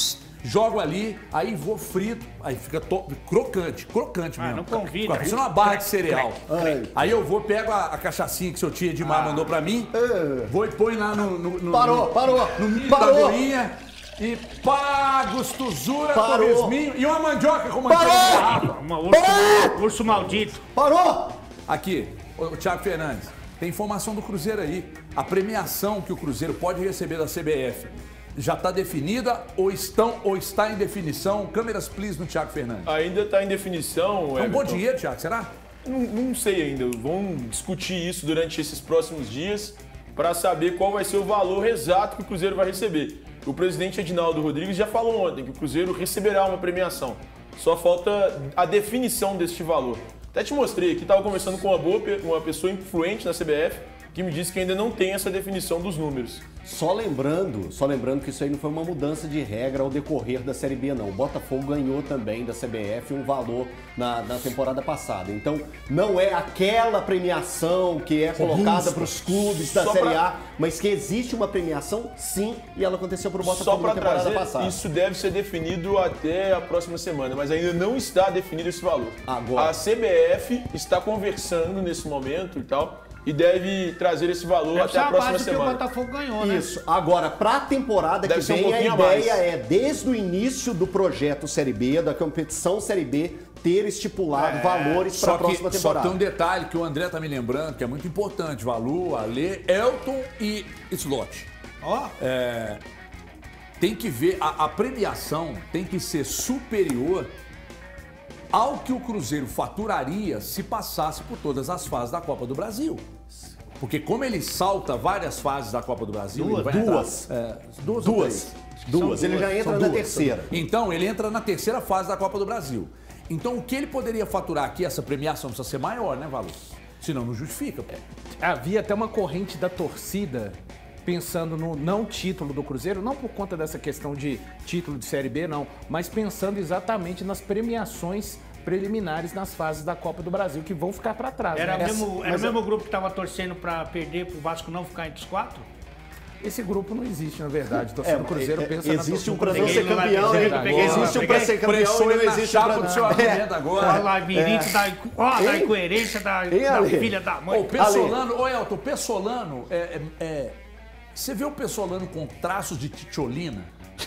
jogo ali, aí vou frito, aí fica to- crocante, crocante Ah, mesmo. não convida. Parecendo uma barra de cereal. Ai. Aí eu vou, pego a, a cachaçinha que seu tio Edmar mandou pra mim, É. vou e põe lá no... no, no Parou, no, parou, No milho parou. da boinha e pá, gostosura, Parou. torresminho e uma mandioca com manteiga de garrafa. Uma urso, urso maldito. Parou! Aqui, o, o Thiago Fernandes, tem informação do Cruzeiro aí. A premiação que o Cruzeiro pode receber da C B F já está definida ou, estão, ou está em definição? Câmeras, please, no Thiago Fernandes. Ainda está em definição. É um bom Everton. dinheiro, Thiago, será? Não, não sei ainda. Vamos discutir isso durante esses próximos dias para saber qual vai ser o valor exato que o Cruzeiro vai receber. O presidente Edinaldo Rodrigues já falou ontem que o Cruzeiro receberá uma premiação. Só falta a definição deste valor. Até te mostrei aqui, estava conversando com uma, boa, pe- uma pessoa influente na C B F que me disse que ainda não tem essa definição dos números. Só lembrando, só lembrando que isso aí não foi uma mudança de regra ao decorrer da Série B, não. O Botafogo ganhou também da C B F um valor na, na temporada passada. Então, não é aquela premiação que é colocada para os clubes da Só Série pra- A, mas que existe uma premiação, sim, e ela aconteceu para o Só Botafogo para na temporada trazer, passada. isso deve ser definido até a próxima semana, mas ainda não está definido esse valor. Agora. A C B F está conversando nesse momento e tal, e deve trazer esse valor Essa até é a a próxima base que o semana. Botafogo ganhou, né? Isso. Agora, para a temporada Deve que ser um vem, a pouquinho a ideia mais. é, desde o início do projeto Série B, da competição Série B, ter estipulado valores para Só a próxima que, só temporada. tem um detalhe que o André tá me lembrando, que é muito importante. Valu, Alê, Elton e Slot. Ó, É, tem que ver, a, a premiação tem que ser superior ao que o Cruzeiro faturaria se passasse por todas as fases da Copa do Brasil. Porque como ele salta várias fases da Copa do Brasil... Duas. ele vai entrar- Duas. é, duas. ou Duas. três? Duas. Ele já entra São na duas. terceira. Então, ele entra na terceira fase da Copa do Brasil. Então, o que ele poderia faturar aqui, essa premiação precisa ser maior, né, Valu? Senão não justifica. Pô. Havia até uma corrente da torcida pensando no não título do Cruzeiro, não por conta dessa questão de título de Série B, não, mas pensando exatamente nas premiações preliminares nas fases da Copa do Brasil, que vão ficar para trás. era, né? mesmo, era o mesmo grupo que tava torcendo pra perder, pro Vasco não ficar entre os quatro? Esse grupo não existe, na verdade. O torcedor É, do Cruzeiro é, pensa existe na um pra não Peguei ser no campeão, lápis, hein? peguei no Existe lápis, um pra ser campeão Pressou e não ele na existe chapa pra... do seu argumento agora. Olha lá, labirinto da, ó, da Hein? incoerência da, Hein, da Ale? filha da Ô, mãe. o Pessolano, ô Elton, o Pessolano, é, é, é- você vê o Pessolano com traços de titiolina?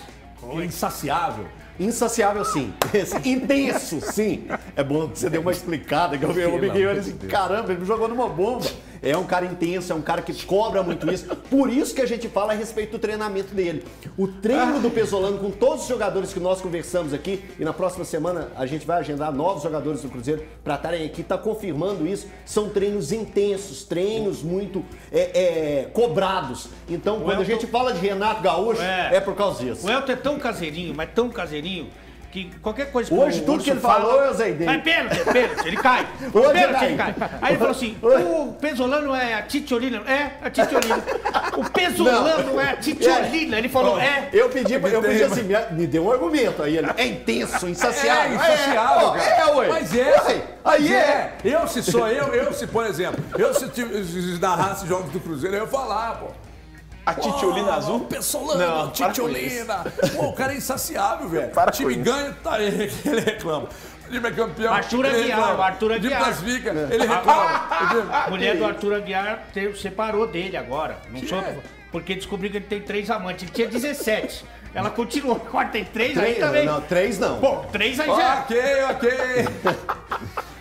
É insaciável. Insaciável, sim. Intenso, sim. É bom que você deu uma explicada, que eu vi o Miguel e disse, caramba, ele me jogou numa bomba. É um cara intenso, é um cara que cobra muito isso. Por isso que a gente fala a respeito do treinamento dele. O treino do Pesolano com todos os jogadores que nós conversamos aqui, e na próxima semana a gente vai agendar novos jogadores do Cruzeiro para estarem aqui, tá confirmando isso. São treinos intensos, treinos muito é, é, cobrados. Então, quando a Elton- gente fala de Renato Gaúcho, É. é por causa disso. O Elton é tão caseirinho, mas tão caseirinho, que qualquer coisa que Hoje o tudo Urso que ele fala, falou, eu usei dele. É pênalti, é pênalti, ele cai. Hoje Pênalti, é ele cai. daí. Aí ele falou assim, Hoje- o Pesolano é a Titiolina. É, a Titiolina. O Pesolano é a Titiolina. Ele falou, é. Eu pedi, pra- eu pedi assim, me, me deu um argumento. Aí ele, é intenso, insaciável. É, insaciável, ó, cara. é, ué. Mas é. Ué, aí Mas é. Eu, se sou eu, eu se, por exemplo, eu se, tive- se narrasse jogos do Cruzeiro, eu ia falar, pô. A Titiolina Pô, azul? Pessolano, Não, para com Titiolina. Pô, o cara é insaciável, velho. Para O time com ganha, tá aí, ele reclama. O time é campeão, Arthur ele Aguiar, reclama. o Arthur O time Aguiar. classifica, ele reclama. A mulher do Arthur Aguiar te- separou dele agora. Não Que sou, é? porque descobriu que ele tem três amantes. Ele tinha dezessete. Ela continuou. Agora tem três, aí Três, também. não, três não. Pô, três aí já. Ok, ok.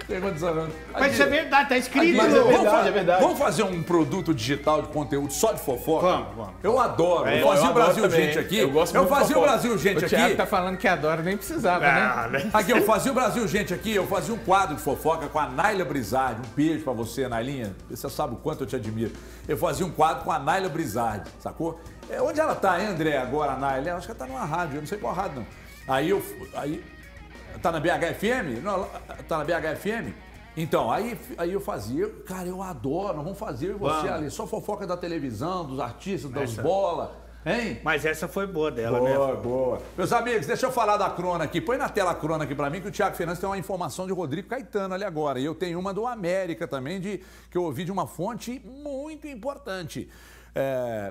Tem condição não. Mas isso é verdade, tá escrito. Mas é Vamos verdade, fa- é verdade. Vamos fazer um produto digital de conteúdo só de fofoca? Vamos, vamos. Eu adoro. É, eu fazia eu o Brasil adoro também. Gente aqui. Eu gosto eu muito de fazia o fofoca. Brasil Gente O aqui. Thiago tá falando que adora, nem precisava, né? Ah, né? Aqui, eu fazia o Brasil Gente aqui, eu fazia um quadro de fofoca com a Naila Brizardi. Um beijo pra você, Nailinha. Você sabe o quanto eu te admiro. Eu fazia um quadro com a Naila Brizardi, sacou? É, onde ela tá, hein, André, agora, a Naila? Eu acho que ela tá numa rádio, eu não sei qual rádio, não. Aí eu... Aí, tá na B H F M? Não, ela- tá na B H F M? Então, aí, aí eu fazia, cara, eu adoro, vamos fazer eu e você Vamos. ali, só fofoca da televisão, dos artistas, das Essa- bolas, hein? Mas essa foi boa dela, né? Boa, boa. Meus amigos, deixa eu falar da crona aqui. Põe na tela a crona aqui pra mim, que o Thiago Fernandes tem uma informação de Rodrigo Caetano ali agora. E eu tenho uma do América também, de, que eu ouvi de uma fonte muito importante. É,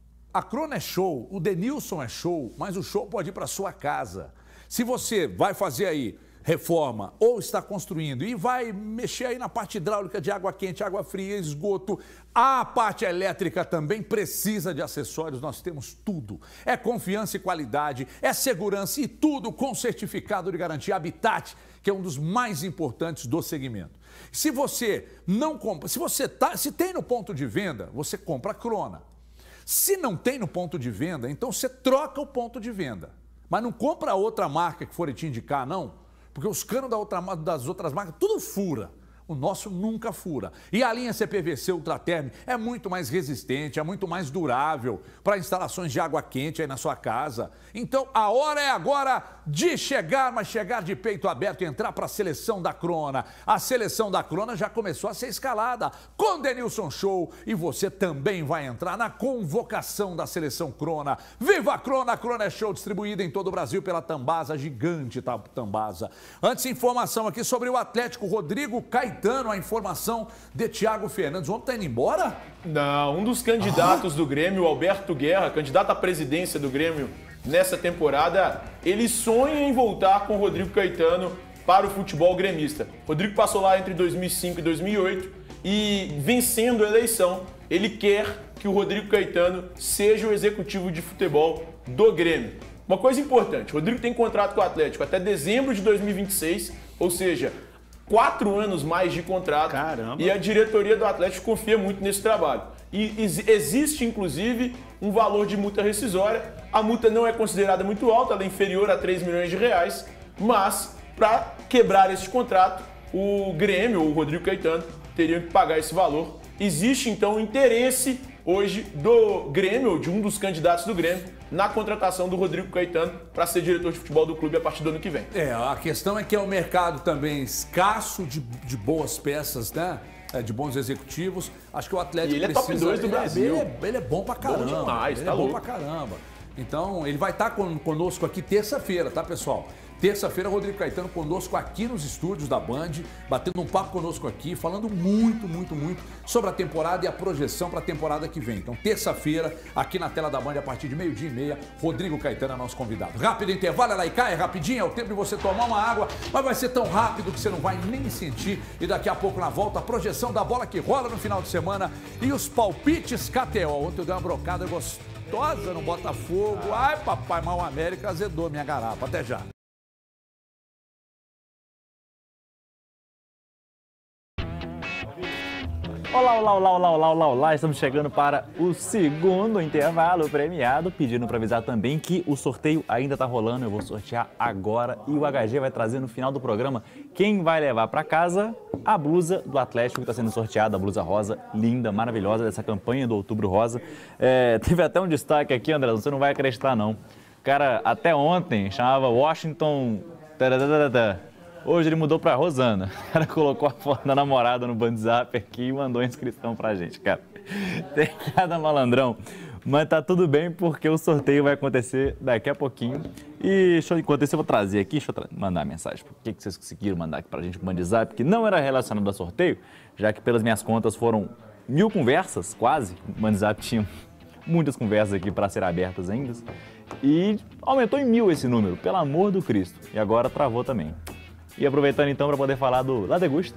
a crona é show, o Denilson é show, mas o show pode ir pra sua casa. Se você vai fazer aí reforma ou está construindo e vai mexer aí na parte hidráulica de água quente, água fria, esgoto, a parte elétrica também precisa de acessórios, nós temos tudo. É confiança e qualidade, é segurança e tudo com certificado de garantia Habitat, que é um dos mais importantes do segmento. Se você não compra, se você tá, se tem no ponto de venda, você compra a crona. Se não tem no ponto de venda, então você troca o ponto de venda. Mas não compra outra marca que for te indicar, não. Porque os canos da outra, das outras marcas, tudo fura. O nosso nunca fura. E a linha C P V C Ultraterm é muito mais resistente, é muito mais durável para instalações de água quente aí na sua casa. Então, a hora é agora de chegar, mas chegar de peito aberto e entrar para a seleção da Crona. A seleção da Crona já começou a ser escalada com o Denilson Show e você também vai entrar na convocação da seleção Crona. Viva a Crona! A Crona é show, distribuída em todo o Brasil pela Tambasa, gigante Tambasa. Antes, informação aqui sobre o Atlético Rodrigo Caetano. A informação de Thiago Fernandes. O homem tá indo embora? Não, um dos candidatos ah. do Grêmio, Alberto Guerra, candidato à presidência do Grêmio nessa temporada, ele sonha em voltar com o Rodrigo Caetano para o futebol gremista. Rodrigo passou lá entre dois mil e cinco e dois mil e oito e, vencendo a eleição, ele quer que o Rodrigo Caetano seja o executivo de futebol do Grêmio. Uma coisa importante, o Rodrigo tem contrato com o Atlético até dezembro de dois mil e vinte e seis, ou seja, quatro anos mais de contrato. Caramba. E a diretoria do Atlético confia muito nesse trabalho. E existe, inclusive, um valor de multa rescisória. A multa não é considerada muito alta, ela é inferior a três milhões de reais, mas para quebrar esse contrato, o Grêmio, ou o Rodrigo Caetano, teriam que pagar esse valor. Existe, então, interesse hoje do Grêmio, de um dos candidatos do Grêmio, na contratação do Rodrigo Caetano para ser diretor de futebol do clube a partir do ano que vem. É, a questão é que é um mercado também escasso de, de boas peças, né? É, de bons executivos. Acho que o Atlético e ele precisa... é top dois do ele Brasil. É, ele, é, ele é bom pra caramba. Bom demais, ele tá é bom louco. pra caramba. Então, ele vai estar conosco aqui terça-feira, tá, pessoal? Terça-feira, Rodrigo Caetano conosco aqui nos estúdios da Band, batendo um papo conosco aqui, falando muito, muito, muito sobre a temporada e a projeção para a temporada que vem. Então, terça-feira, aqui na tela da Band, a partir de meio-dia e meia, Rodrigo Caetano é nosso convidado. Rápido intervalo, ela cai, é rapidinho, é o tempo de você tomar uma água, mas vai ser tão rápido que você não vai nem sentir. E daqui a pouco, na volta, a projeção da bola que rola no final de semana e os palpites K T O. Ontem eu dei uma brocada gostosa no Botafogo. Ai, papai, mal o América azedou minha garapa. Até já. Olá, olá, olá, olá, olá, olá, olá, estamos chegando para o segundo intervalo premiado, pedindo para avisar também que o sorteio ainda está rolando, eu vou sortear agora e o H G vai trazer no final do programa quem vai levar para casa a blusa do Atlético que está sendo sorteada, a blusa rosa, linda, maravilhosa, dessa campanha do Outubro Rosa. É, teve até um destaque aqui, André, você não vai acreditar não. O cara, até ontem, chamava Washington... Taradadada. Hoje ele mudou pra Rosana. O cara colocou a foto da namorada no WhatsApp aqui e mandou a inscrição pra gente, cara. Tem cada malandrão. Mas tá tudo bem porque o sorteio vai acontecer daqui a pouquinho. E deixa eu, enquanto isso eu vou trazer aqui, deixa eu tra mandar a mensagem. Por que, que vocês conseguiram mandar aqui pra gente no WhatsApp? Que não era relacionado a sorteio, já que pelas minhas contas foram mil conversas, quase. O WhatsApp tinha muitas conversas aqui para ser abertas ainda. E aumentou em mil esse número, pelo amor do Cristo. E agora travou também. E aproveitando então para poder falar do La Degusta,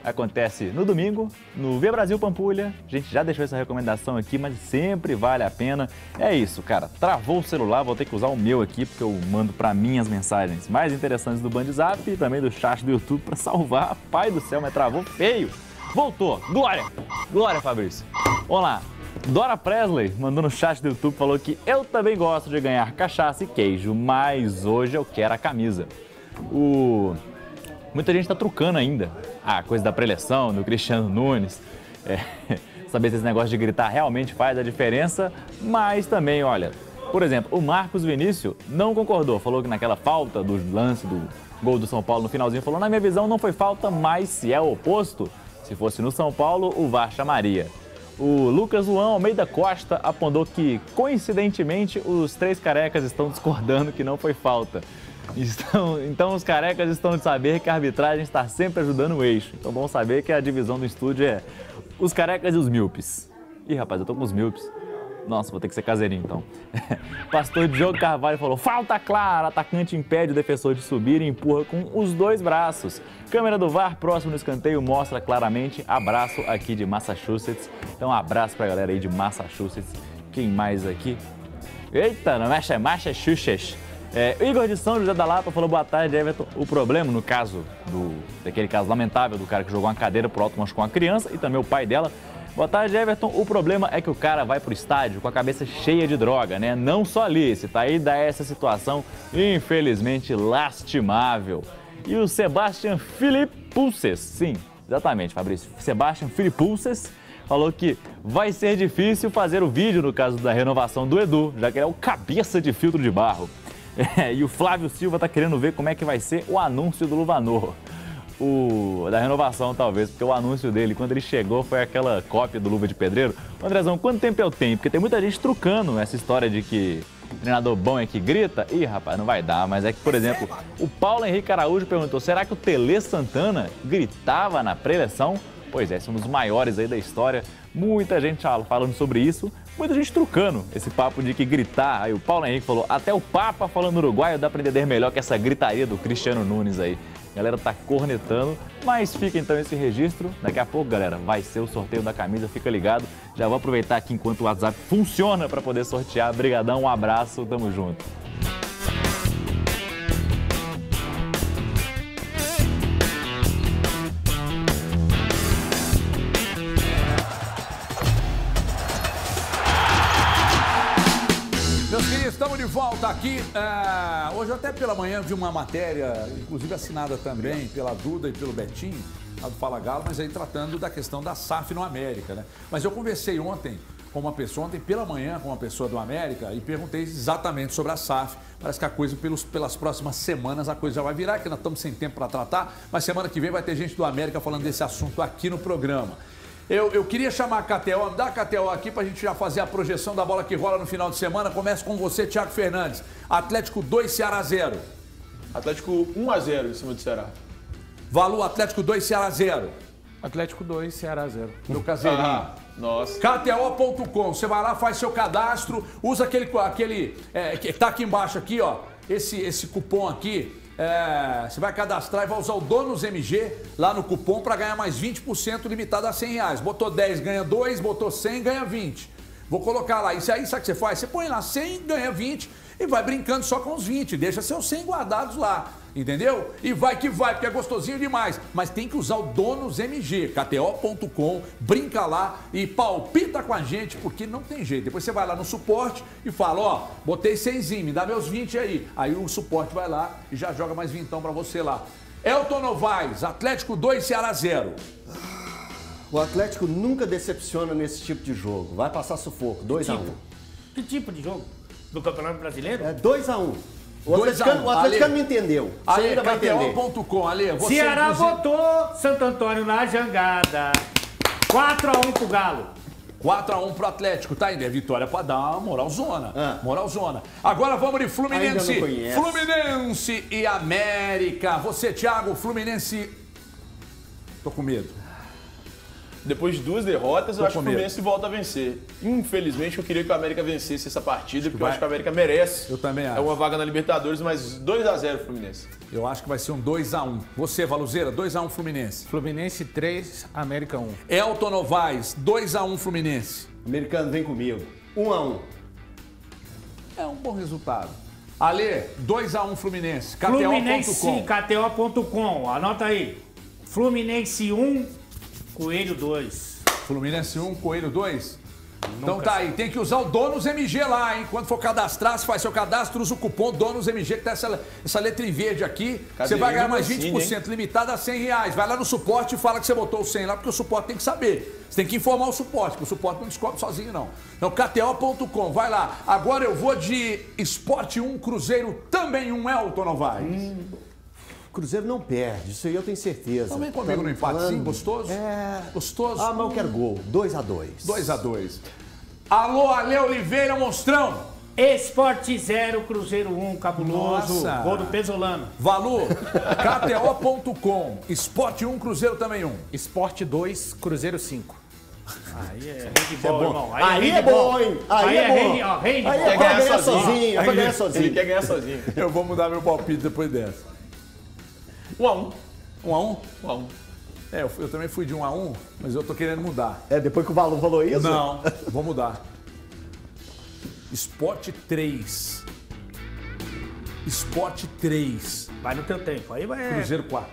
acontece no domingo, no V Brasil Pampulha. A gente já deixou essa recomendação aqui, mas sempre vale a pena. É isso, cara. Travou o celular, vou ter que usar o meu aqui, porque eu mando pra mim as mensagens mais interessantes do Bandzap e também do chat do YouTube pra salvar. Pai do céu, mas travou feio. Voltou. Glória. Glória, Fabrício. Vamos lá. Dora Presley mandou no chat do YouTube, falou que eu também gosto de ganhar cachaça e queijo, mas hoje eu quero a camisa. O... Muita gente está trucando ainda a coisa da preleção, do Cristiano Nunes. É, saber se esse negócio de gritar realmente faz a diferença, mas também, olha, por exemplo, o Marcos Vinícius não concordou, falou que naquela falta do lance do gol do São Paulo no finalzinho, falou, na minha visão não foi falta, mas se é o oposto, se fosse no São Paulo, o V A R chamaria. O Lucas Luan Almeida Costa apontou que, coincidentemente, os três carecas estão discordando que não foi falta. Estão, então os carecas estão de saber que a arbitragem está sempre ajudando o eixo. Então vamos saber que a divisão do estúdio é os carecas e os míopes. Ih, rapaz, eu tô com os míopes. Nossa, vou ter que ser caseirinho então. Pastor Diogo Carvalho falou, falta clara, atacante impede o defensor de subir e empurra com os dois braços. Câmera do V A R próximo no escanteio mostra claramente. Abraço aqui de Massachusetts. Então um abraço pra galera aí de Massachusetts. Quem mais aqui? Eita, não mexe, é Massachusetts. É, Igor de São José da Lapa falou, boa tarde, Everton. O problema, no caso, do, daquele caso lamentável do cara que jogou uma cadeira pro alto, machucou uma criança e também o pai dela. Boa tarde, Everton. O problema é que o cara vai pro estádio com a cabeça cheia de droga, né? Não só ali, se tá aí, dá essa situação, infelizmente, lastimável. E o Sebastian Philippulses, sim, exatamente, Fabrício. Sebastian Philippulses falou que vai ser difícil fazer o vídeo no caso da renovação do Edu, já que ele é o cabeça de filtro de barro. É, e o Flávio Silva tá querendo ver como é que vai ser o anúncio do Luvanor. O, da renovação, talvez, porque o anúncio dele, quando ele chegou, foi aquela cópia do Luva de Pedreiro. Andrezão, quanto tempo eu tenho? Porque tem muita gente trucando essa história de que treinador bom é que grita. Ih, rapaz, não vai dar, mas é que, por exemplo, o Paulo Henrique Araújo perguntou, será que o Tele Santana gritava na preleção? Pois é, esse é um dos maiores aí da história. Muita gente falando sobre isso, muita gente trucando esse papo de que gritar. Aí o Paulo Henrique falou, até o Papa falando uruguaio dá pra entender melhor que essa gritaria do Cristiano Nunes aí. A galera tá cornetando, mas fica então esse registro. Daqui a pouco, galera, vai ser o sorteio da camisa, fica ligado. Já vou aproveitar aqui enquanto o WhatsApp funciona para poder sortear. Brigadão, um abraço, tamo junto. Estamos de volta aqui. Uh, hoje, até pela manhã, vi uma matéria, inclusive assinada também pela Duda e pelo Betinho, lá do Fala Galo, mas aí tratando da questão da S A F no América, né? Mas eu conversei ontem com uma pessoa, ontem pela manhã, com uma pessoa do América e perguntei exatamente sobre a S A F. Parece que a coisa, pelos, pelas próximas semanas, a coisa já vai virar, que nós estamos sem tempo para tratar, mas semana que vem vai ter gente do América falando desse assunto aqui no programa. Eu, eu queria chamar a K T O, dá a K T O aqui pra gente já fazer a projeção da bola que rola no final de semana. Começa com você, Thiago Fernandes. Atlético dois, Ceará zero. Atlético um a zero em cima do Ceará. Valu, Atlético dois, Ceará zero. Atlético dois, Ceará zero. Meu caseirinho. Ah, nossa. K T O ponto com. Você vai lá, faz seu cadastro, usa aquele, aquele é, que tá aqui embaixo aqui, ó. Esse, esse cupom aqui. É, você vai cadastrar e vai usar o Donos M G lá no cupom para ganhar mais vinte por cento limitado a cem reais. Botou dez, ganha dois, botou cem, ganha vinte. Vou colocar lá. Isso aí, sabe o que você faz? Você põe lá cem, ganha vinte e vai brincando só com os vinte. Deixa seus cem guardados lá. Entendeu? E vai que vai, porque é gostosinho demais. Mas tem que usar o Donos M G, K T O ponto com, brinca lá e palpita com a gente, porque não tem jeito. Depois você vai lá no suporte e fala, ó, botei cenzinho, me dá meus vinte aí. Aí o suporte vai lá e já joga mais vintão pra você lá. Elton Novaes, Atlético dois, Ceará zero. O Atlético nunca decepciona nesse tipo de jogo. Vai passar sufoco, dois a um. Que tipo de jogo? Do Campeonato Brasileiro? É dois a um. O atleticano, o atleticano me entendeu. Você Ale, ainda vai entender. K T O ponto com, Ale, você Ceará inclusive... botou Santo Antônio na jangada. quatro a um pro Galo. quatro a um pro Atlético, tá ainda. É vitória pra dar uma moralzona. Ah. Moralzona. Agora vamos de Fluminense. Fluminense e América. Você, Thiago, Fluminense. Tô com medo. Depois de duas derrotas, eu Tô acho que o com medo. Fluminense volta a vencer. Infelizmente, eu queria que o América vencesse essa partida, porque vai- eu acho que o América merece. Eu também É acho. uma vaga na Libertadores, mas dois a zero Fluminense. Eu acho que vai ser um dois a um. Você, Valuzeira, dois a um Fluminense. Fluminense três, América um. Elton Novaes, dois a um Fluminense. Americano, vem comigo. um a um. É um bom resultado. Ale, dois a um Fluminense. K T O ponto Fluminense, com. K T O ponto com. Anota aí. Fluminense um, Coelho dois. Fluminense um, Coelho dois. Então tá aí, tem que usar o Donos M G lá, hein? Quando for cadastrar, você faz seu cadastro, usa o cupom Donos M G, que tá essa, essa letra em verde aqui. Cadê Você vai ganhar ele, mais Mancini, vinte por cento, limitado a cem reais. Vai lá no suporte e fala que você botou o cem lá, porque o suporte tem que saber. Você tem que informar o suporte, porque o suporte não descobre sozinho, não. Então, K T O ponto com, vai lá. Agora eu vou de Esporte um, Cruzeiro também um, Elton Novaes. Hum. Cruzeiro não perde, isso aí eu tenho certeza. Também comigo no empatezinho, gostoso? É. Gostoso? Ah, mas eu quero gol. dois a dois. dois a dois. Alô, Ale Oliveira, monstrão. Esporte zero, Cruzeiro um, cabuloso. Nossa. Gol do Pesolano. Valu, K T O ponto com. Esporte um, Cruzeiro também um. Esporte dois, Cruzeiro cinco. Aí é handball, irmão. Aí é bom, hein? Aí é bom. hand- ó, handball. Aí é Quer pra ganhar ganhar sozinho. sozinho, é pra ganhar Ele sozinho. quer ganhar sozinho. Eu vou mudar meu palpite depois dessa. um a um. um a um? um a um. É, eu, eu também fui de um a um, mas eu tô querendo mudar. É, depois que o Valor falou isso? Não, vou mudar. Esporte três. Esporte três. Vai no teu tempo. Aí vai. Cruzeiro quatro.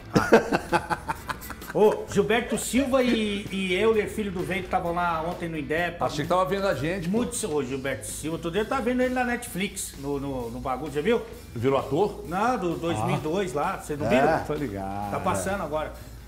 Ô, Gilberto Silva e, e Euler, filho do Vento, estavam lá ontem no Indepa. Achei que tava vendo a gente. pô. Muito. Ô, Gilberto Silva, todo dia eu tava vendo ele na Netflix, no, no, no bagulho, já viu? Virou ator? Não, do dois mil e dois lá, vocês não viram? É. Tô ligado. Tá passando agora.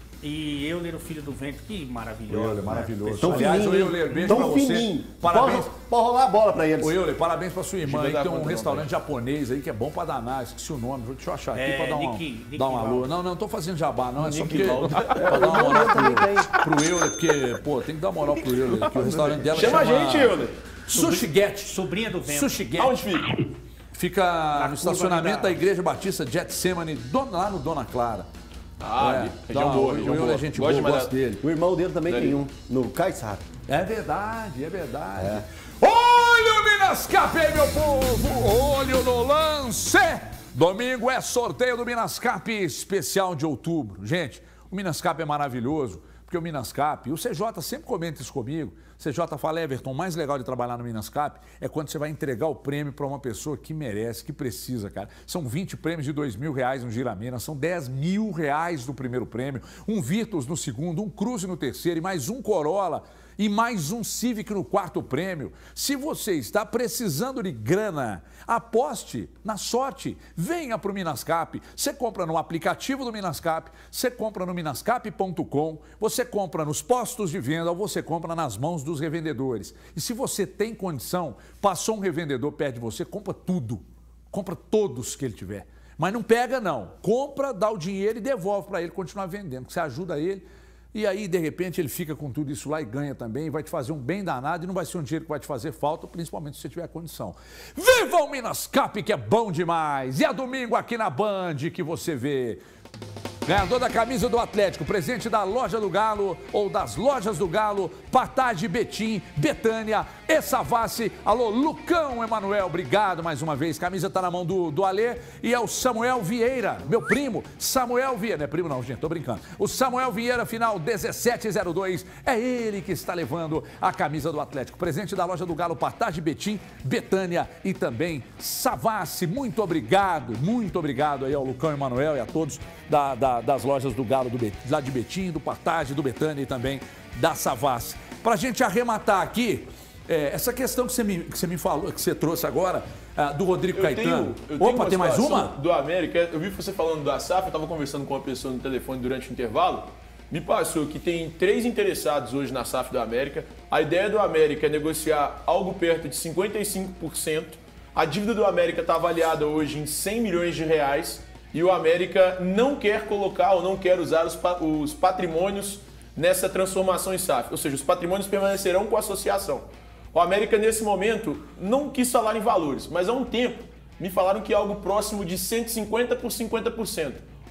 E Euler, o filho do Vento, que maravilhoso. Euler, maravilhoso. Tão Aliás, fininho, o Euler, beijo tão pra você. fininho. Parabéns. Pode, pode rolar a bola pra eles. Ô, Euler, parabéns pra sua irmã aí, dar que tem um conta, não, restaurante japonês aí que é bom pra danar. Esqueci o nome, deixa eu achar aqui É, pra dar, uma, Nick- Nick dar um alô. Val. Não, não, não tô fazendo jabá, não. É só Nick porque. Val. Pra dar uma moral pro, pro Euler, porque, pô, tem que dar uma moral pro Euler, que o restaurante dela Chama a gente, Euler. Sushi Get. Sobrinha do Vento. Sushi Get. Aonde fica? Fica no estacionamento da- da Igreja Batista Getsemane, do- lá no Dona Clara. Ah, É, ali. dá região uma- boa, o região Euler boa. é gente Gosto boa, eu demais gosto da- dele. O irmão dele também Dali. tem um, no Caissara. É verdade, é verdade. Olha o Minas Cap, aí, meu povo! Olho no lance! Domingo é sorteio do Minas Cap especial de outubro. Gente, o Minas Cap é maravilhoso, porque o Minas Cap, o C J sempre comenta isso comigo. O C J fala, Everton, o mais legal de trabalhar no Minas Cap é quando você vai entregar o prêmio para uma pessoa que merece, que precisa, cara. São vinte prêmios de dois mil reais no Giraminas, são dez mil reais no primeiro prêmio, um Virtus no segundo, um Cruze no terceiro e mais um Corolla e mais um Civic no quarto prêmio. Se você está precisando de grana, aposte na sorte. Venha para o Minascap. Você compra no aplicativo do Minascap, você compra no minascap ponto com, você compra nos postos de venda ou você compra nas mãos dos revendedores. E se você tem condição, passou um revendedor perto de você, compra tudo. Compra todos que ele tiver. Mas não pega não. Compra, dá o dinheiro e devolve para ele continuar vendendo. Você ajuda ele. E aí, de repente, ele fica com tudo isso lá e ganha também, vai te fazer um bem danado e não vai ser um dinheiro que vai te fazer falta, principalmente se você tiver condição. Viva o Minas Cap, que é bom demais! E é domingo aqui na Band que você vê. Ganhador da camisa do Atlético, presente da Loja do Galo ou das Lojas do Galo, Patade, Betim, Betânia e Savassi. Alô, Lucão Emanuel, obrigado mais uma vez. Camisa tá na mão do, do Alê e é o Samuel Vieira, meu primo, Samuel Vieira. Não é primo não, gente, tô brincando. O Samuel Vieira, final dezessete zero dois, é ele que está levando a camisa do Atlético. Presente da Loja do Galo, Patade, Betim, Betânia e também Savassi. Muito obrigado, muito obrigado aí ao Lucão Emanuel e a todos da, da das lojas do Galo, do Bet, lá de Betim, do Partage, do Betânia e também da Savassi. Para a gente arrematar aqui, é, essa questão que você, me, que você me falou, que você trouxe agora, ah, do Rodrigo Eu Caetano. tenho, eu tenho Opa, tem mais situação uma? Do América, eu vi você falando da S A F, eu estava conversando com uma pessoa no telefone durante o intervalo, me passou que tem três interessados hoje na S A F do América. A ideia do América é negociar algo perto de cinquenta e cinco por cento. A dívida do América está avaliada hoje em cem milhões de reais. E o América não quer colocar ou não quer usar os, pa os patrimônios nessa transformação em S A F. Ou seja, os patrimônios permanecerão com a associação. O América, nesse momento, não quis falar em valores, mas há um tempo me falaram que é algo próximo de cento e cinquenta por cinquenta por cento.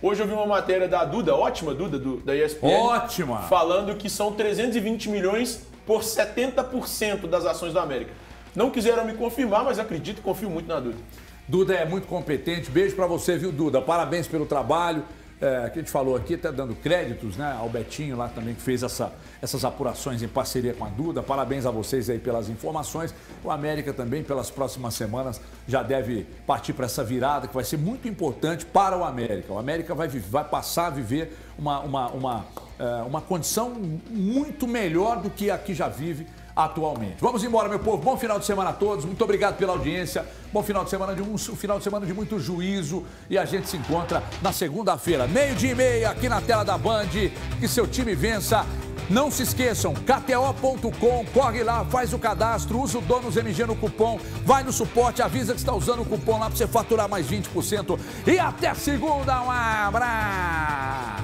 Hoje eu vi uma matéria da Duda, ótima Duda, do, da E S P N. Ótima! Falando que são trezentos e vinte milhões por setenta por cento das ações da América. Não quiseram me confirmar, mas acredito e confio muito na Duda. Duda é muito competente. Beijo pra você, viu, Duda? Parabéns pelo trabalho. É, que a gente falou aqui, até dando créditos, né, ao Betinho lá também, que fez essa, essas apurações em parceria com a Duda. Parabéns a vocês aí pelas informações. O América também, pelas próximas semanas, já deve partir para essa virada, que vai ser muito importante para o América. O América vai, vai passar a viver uma, uma, uma, é, uma condição muito melhor do que a que já vive atualmente. Vamos embora, meu povo. Bom final de semana a todos. Muito obrigado pela audiência. Bom final de semana de um final de semana de muito juízo. E a gente se encontra na segunda-feira, meio-dia e meia, aqui na tela da Band. Que seu time vença. Não se esqueçam, K T O ponto com, corre lá, faz o cadastro, usa o Donos M G no cupom, vai no suporte, avisa que está usando o cupom lá para você faturar mais vinte por cento. E até segunda, um abraço!